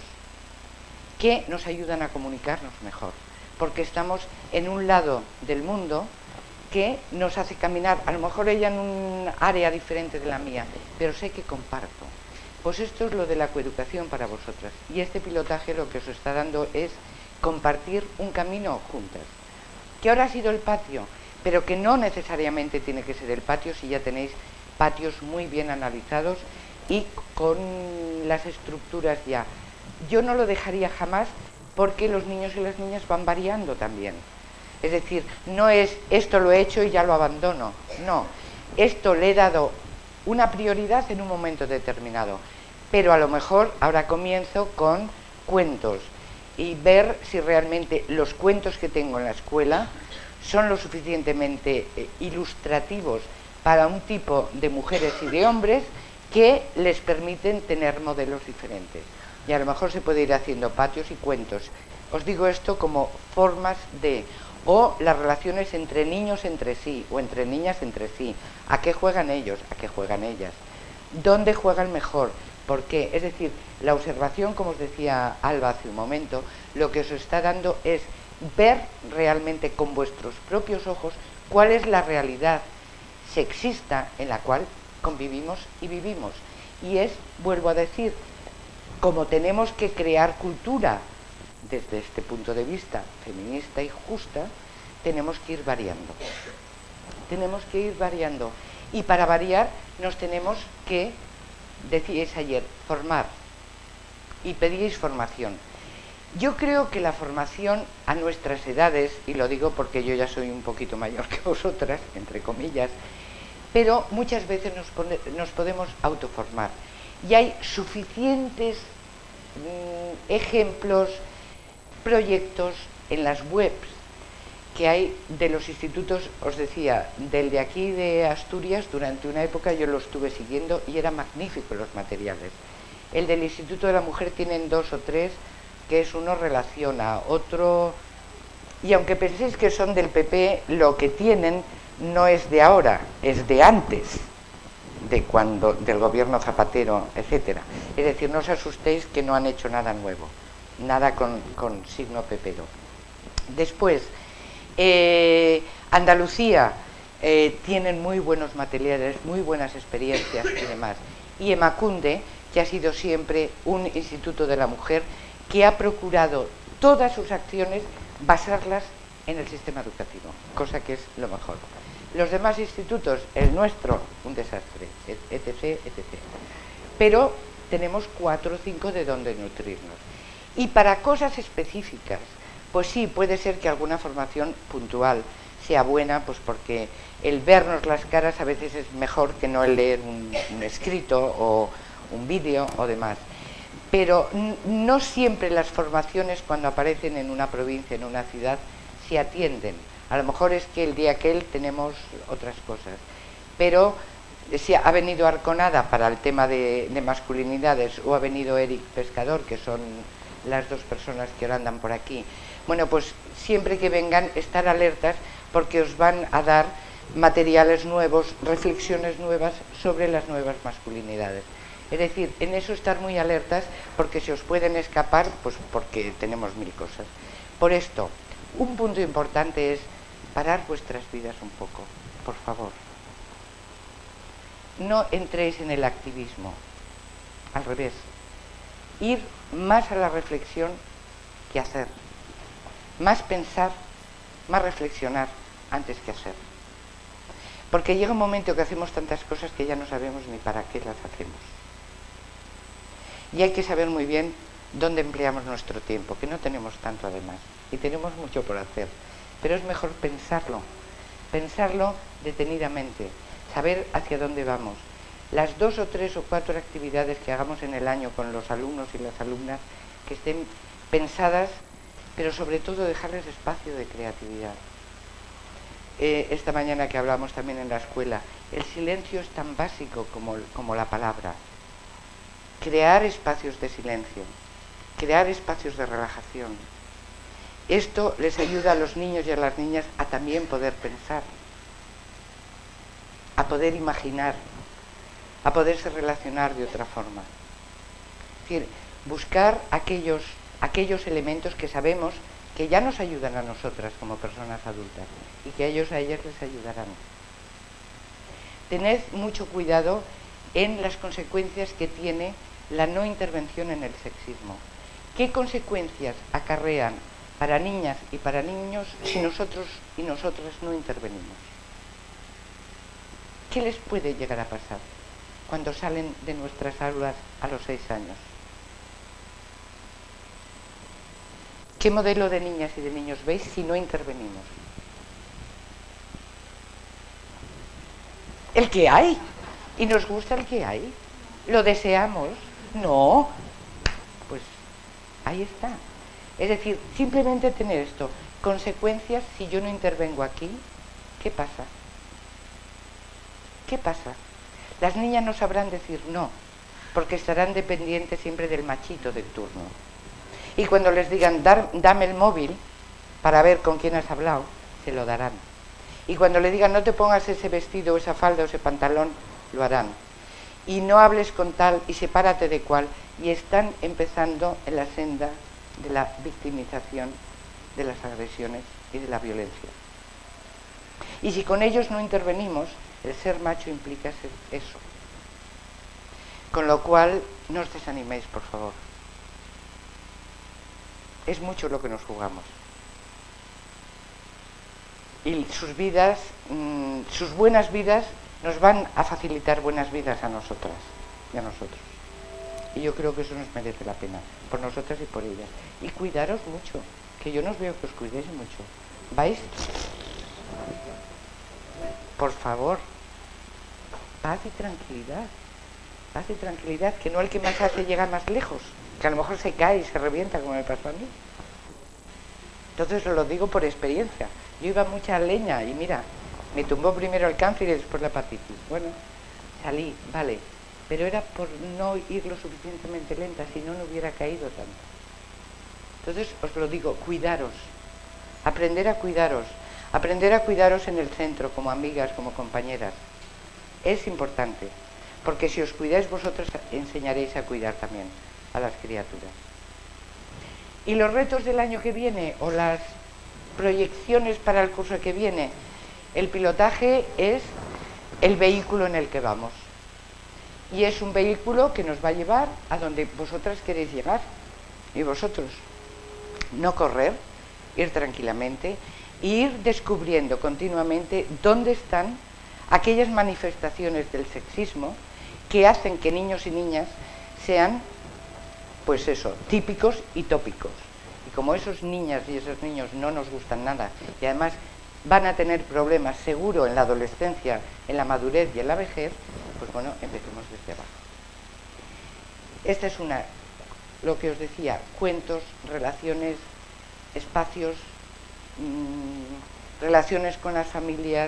Speaker 2: que nos ayudan a comunicarnos mejor, porque estamos en un lado del mundo que nos hace caminar, a lo mejor ella en un área diferente de la mía, pero sé que comparto. Pues esto es lo de la coeducación para vosotras, y este pilotaje lo que os está dando es compartir un camino juntas, que ahora ha sido el patio, pero que no necesariamente tiene que ser el patio si ya tenéis patios muy bien analizados y con las estructuras ya. Yo no lo dejaría jamás, porque los niños y las niñas van variando también. Es decir, no es esto lo he hecho y ya lo abandono. No, esto le he dado una prioridad en un momento determinado, pero a lo mejor ahora comienzo con cuentos y ver si realmente los cuentos que tengo en la escuela son lo suficientemente eh, ilustrativos para un tipo de mujeres y de hombres que les permiten tener modelos diferentes. Y a lo mejor se puede ir haciendo patios y cuentos. Os digo esto como formas de, o las relaciones entre niños entre sí, o entre niñas entre sí. ¿A qué juegan ellos? ¿A qué juegan ellas? ¿Dónde juegan mejor? ¿Por qué? Es decir, la observación, como os decía Alba hace un momento, lo que os está dando es ver realmente con vuestros propios ojos cuál es la realidad sexista en la cual convivimos y vivimos. Y es, vuelvo a decir, como tenemos que crear cultura desde este punto de vista feminista y justa, tenemos que ir variando. Tenemos que ir variando. Y para variar nos tenemos que, decíais ayer, formar. Y pedíais formación. Yo creo que la formación a nuestras edades, y lo digo porque yo ya soy un poquito mayor que vosotras, entre comillas, pero muchas veces nos, pone, nos podemos autoformar. Y hay suficientes mmm, ejemplos, proyectos en las webs que hay de los institutos, os decía, del de aquí de Asturias, durante una época yo lo estuve siguiendo y era magnífico los materiales. El del Instituto de la Mujer tienen dos o tres, que es uno relaciona, otro... Y aunque penséis que son del P P, lo que tienen no es de ahora, es de antes, de cuando, del gobierno Zapatero, etcétera. Es decir, no os asustéis que no han hecho nada nuevo, nada con, con signo pepero. Después, eh, Andalucía, eh, tienen muy buenos materiales, muy buenas experiencias y demás. Y Emakunde, que ha sido siempre un instituto de la mujer, que ha procurado todas sus acciones basarlas en el sistema educativo, cosa que es lo mejor. Los demás institutos, el nuestro, un desastre, etc, etcétera. Pero tenemos cuatro o cinco de donde nutrirnos. Y para cosas específicas, pues sí, puede ser que alguna formación puntual sea buena, pues porque el vernos las caras a veces es mejor que no el leer un, un escrito o un vídeo o demás. Pero no siempre las formaciones, cuando aparecen en una provincia, en una ciudad, se atienden. A lo mejor es que el día aquel tenemos otras cosas. Pero si ha venido Arconada para el tema de, de masculinidades, o ha venido Eric Pescador, que son las dos personas que ahora andan por aquí, bueno, pues siempre que vengan, estar alertas, porque os van a dar materiales nuevos, reflexiones nuevas sobre las nuevas masculinidades. Es decir, en eso estar muy alertas, porque se os pueden escapar, pues porque tenemos mil cosas. Por esto, un punto importante es parar vuestras vidas un poco, por favor. No entréis en el activismo, al revés. Ir más a la reflexión que hacer. Más pensar, más reflexionar antes que hacer. Porque llega un momento que hacemos tantas cosas que ya no sabemos ni para qué las hacemos. Y hay que saber muy bien dónde empleamos nuestro tiempo, que no tenemos tanto además, y tenemos mucho por hacer. Pero es mejor pensarlo, pensarlo detenidamente, saber hacia dónde vamos. Las dos o tres o cuatro actividades que hagamos en el año con los alumnos y las alumnas, que estén pensadas, pero sobre todo dejarles espacio de creatividad. Eh, esta mañana que hablamos también en la escuela, el silencio es tan básico como, como la palabra. Crear espacios de silencio, crear espacios de relajación. Esto les ayuda a los niños y a las niñas a también poder pensar, a poder imaginar, a poderse relacionar de otra forma. Es decir, buscar aquellos, aquellos elementos que sabemos que ya nos ayudan a nosotras como personas adultas y que a ellos a ellas les ayudarán. Tened mucho cuidado en las consecuencias que tiene la no intervención en el sexismo. ¿Qué consecuencias acarrean para niñas y para niños si nosotros y nosotras no intervenimos? ¿Qué les puede llegar a pasar cuando salen de nuestras aulas a los seis años? ¿Qué modelo de niñas y de niños veis si no intervenimos? El que hay. ¿Y nos gusta el que hay? ¿Lo deseamos? No. Pues ahí está. Es decir, simplemente tener esto. Consecuencias si yo no intervengo aquí. ¿Qué pasa? ¿Qué pasa? Las niñas no sabrán decir no, porque estarán dependientes siempre del machito del turno. Y cuando les digan, Dar, dame el móvil para ver con quién has hablado, se lo darán. Y cuando le digan, no te pongas ese vestido, esa falda o ese pantalón, lo harán. Y no hables con tal y sepárate de cual. Y están empezando en la senda de la victimización de las agresiones y de la violencia. Y si con ellos no intervenimos, el ser macho implica ser eso. Con lo cual, no os desaniméis, por favor. Es mucho lo que nos jugamos. Y sus vidas, mmm, sus buenas vidas, nos van a facilitar buenas vidas a nosotras y a nosotros. Y yo creo que eso nos merece la pena, por nosotras y por ellas. Y cuidaros mucho, que yo no os veo que os cuidéis mucho. ¿Vais? Por favor, paz y tranquilidad. Paz y tranquilidad, que no el que más hace llega más lejos, que a lo mejor se cae y se revienta, como me pasó a mí. Entonces os lo digo por experiencia. Yo iba mucha leña y mira, me tumbó primero el cáncer y después la hepatitis. Bueno, salí, vale, pero era por no ir lo suficientemente lenta, si no, no hubiera caído tanto. Entonces os lo digo, cuidaros, aprender a cuidaros, aprender a cuidaros en el centro, como amigas, como compañeras. Es importante, porque si os cuidáis vosotros, enseñaréis a cuidar también a las criaturas. Y los retos del año que viene, o las proyecciones para el curso que viene, el pilotaje es el vehículo en el que vamos. Y es un vehículo que nos va a llevar a donde vosotras queréis llegar. Y vosotros, no correr, ir tranquilamente, e ir descubriendo continuamente dónde están aquellas manifestaciones del sexismo que hacen que niños y niñas sean, pues eso, típicos y tópicos. Y como esos niñas y esos niños no nos gustan nada, y además van a tener problemas seguro en la adolescencia, en la madurez y en la vejez, pues bueno, empecemos desde abajo. Esta es una, lo que os decía, cuentos, relaciones, espacios, mmm, relaciones con las familias,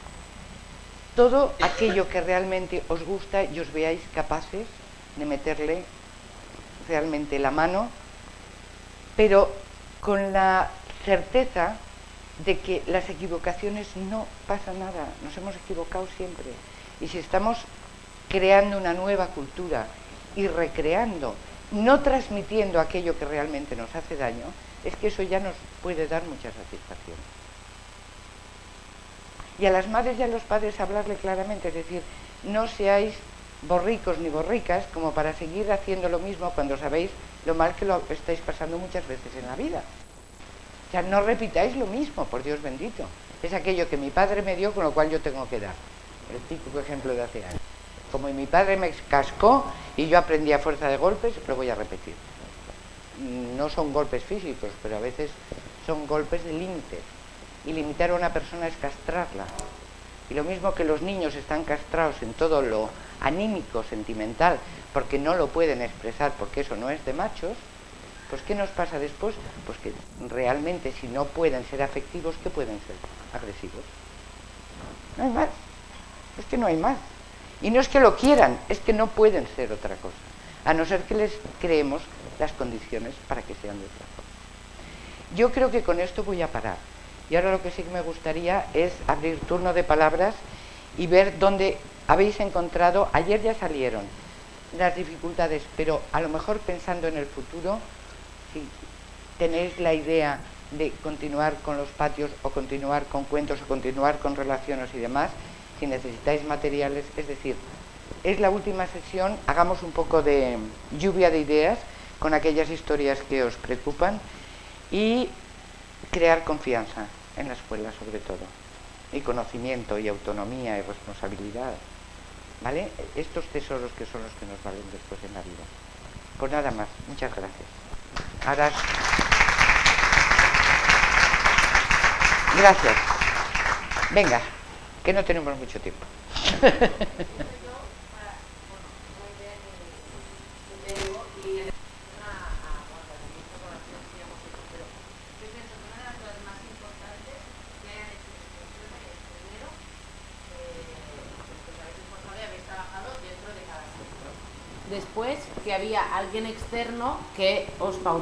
Speaker 2: todo aquello que realmente os gusta y os veáis capaces de meterle realmente la mano, pero con la certeza de que las equivocaciones no pasa nada, nos hemos equivocado siempre. Y si estamos creando una nueva cultura y recreando, no transmitiendo aquello que realmente nos hace daño, es que eso ya nos puede dar mucha satisfacción. Y a las madres y a los padres hablarle claramente, es decir, no seáis borricos ni borricas como para seguir haciendo lo mismo cuando sabéis lo mal que lo estáis pasando muchas veces en la vida. O sea, no repitáis lo mismo, por Dios bendito. Es aquello que mi padre me dio, con lo cual yo tengo que dar. El típico ejemplo de hace años. Como mi padre me cascó y yo aprendí a fuerza de golpes, lo voy a repetir. No son golpes físicos, pero a veces son golpes de límites. Y limitar a una persona es castrarla. Y lo mismo que los niños están castrados en todo lo anímico, sentimental, porque no lo pueden expresar, porque eso no es de machos, pues ¿qué nos pasa después? Pues que realmente si no pueden ser afectivos, ¿qué pueden ser? Agresivos. No hay más. Es que no hay más. Y no es que lo quieran, es que no pueden ser otra cosa, a no ser que les creemos las condiciones para que sean de otra forma. Yo creo que con esto voy a parar. Y ahora lo que sí que me gustaría es abrir turno de palabras y ver dónde habéis encontrado, ayer ya salieron las dificultades, pero a lo mejor pensando en el futuro, si tenéis la idea de continuar con los patios o continuar con cuentos o continuar con relaciones y demás, si necesitáis materiales, es decir, es la última sesión, hagamos un poco de lluvia de ideas con aquellas historias que os preocupan y crear confianza en la escuela sobre todo, y conocimiento y autonomía y responsabilidad, ¿vale? Estos tesoros que son los que nos valen después en la vida. Pues nada más, muchas gracias. Ahora... Gracias. Venga, que no tenemos mucho tiempo.
Speaker 1: Después, que había alguien externo que os pautó.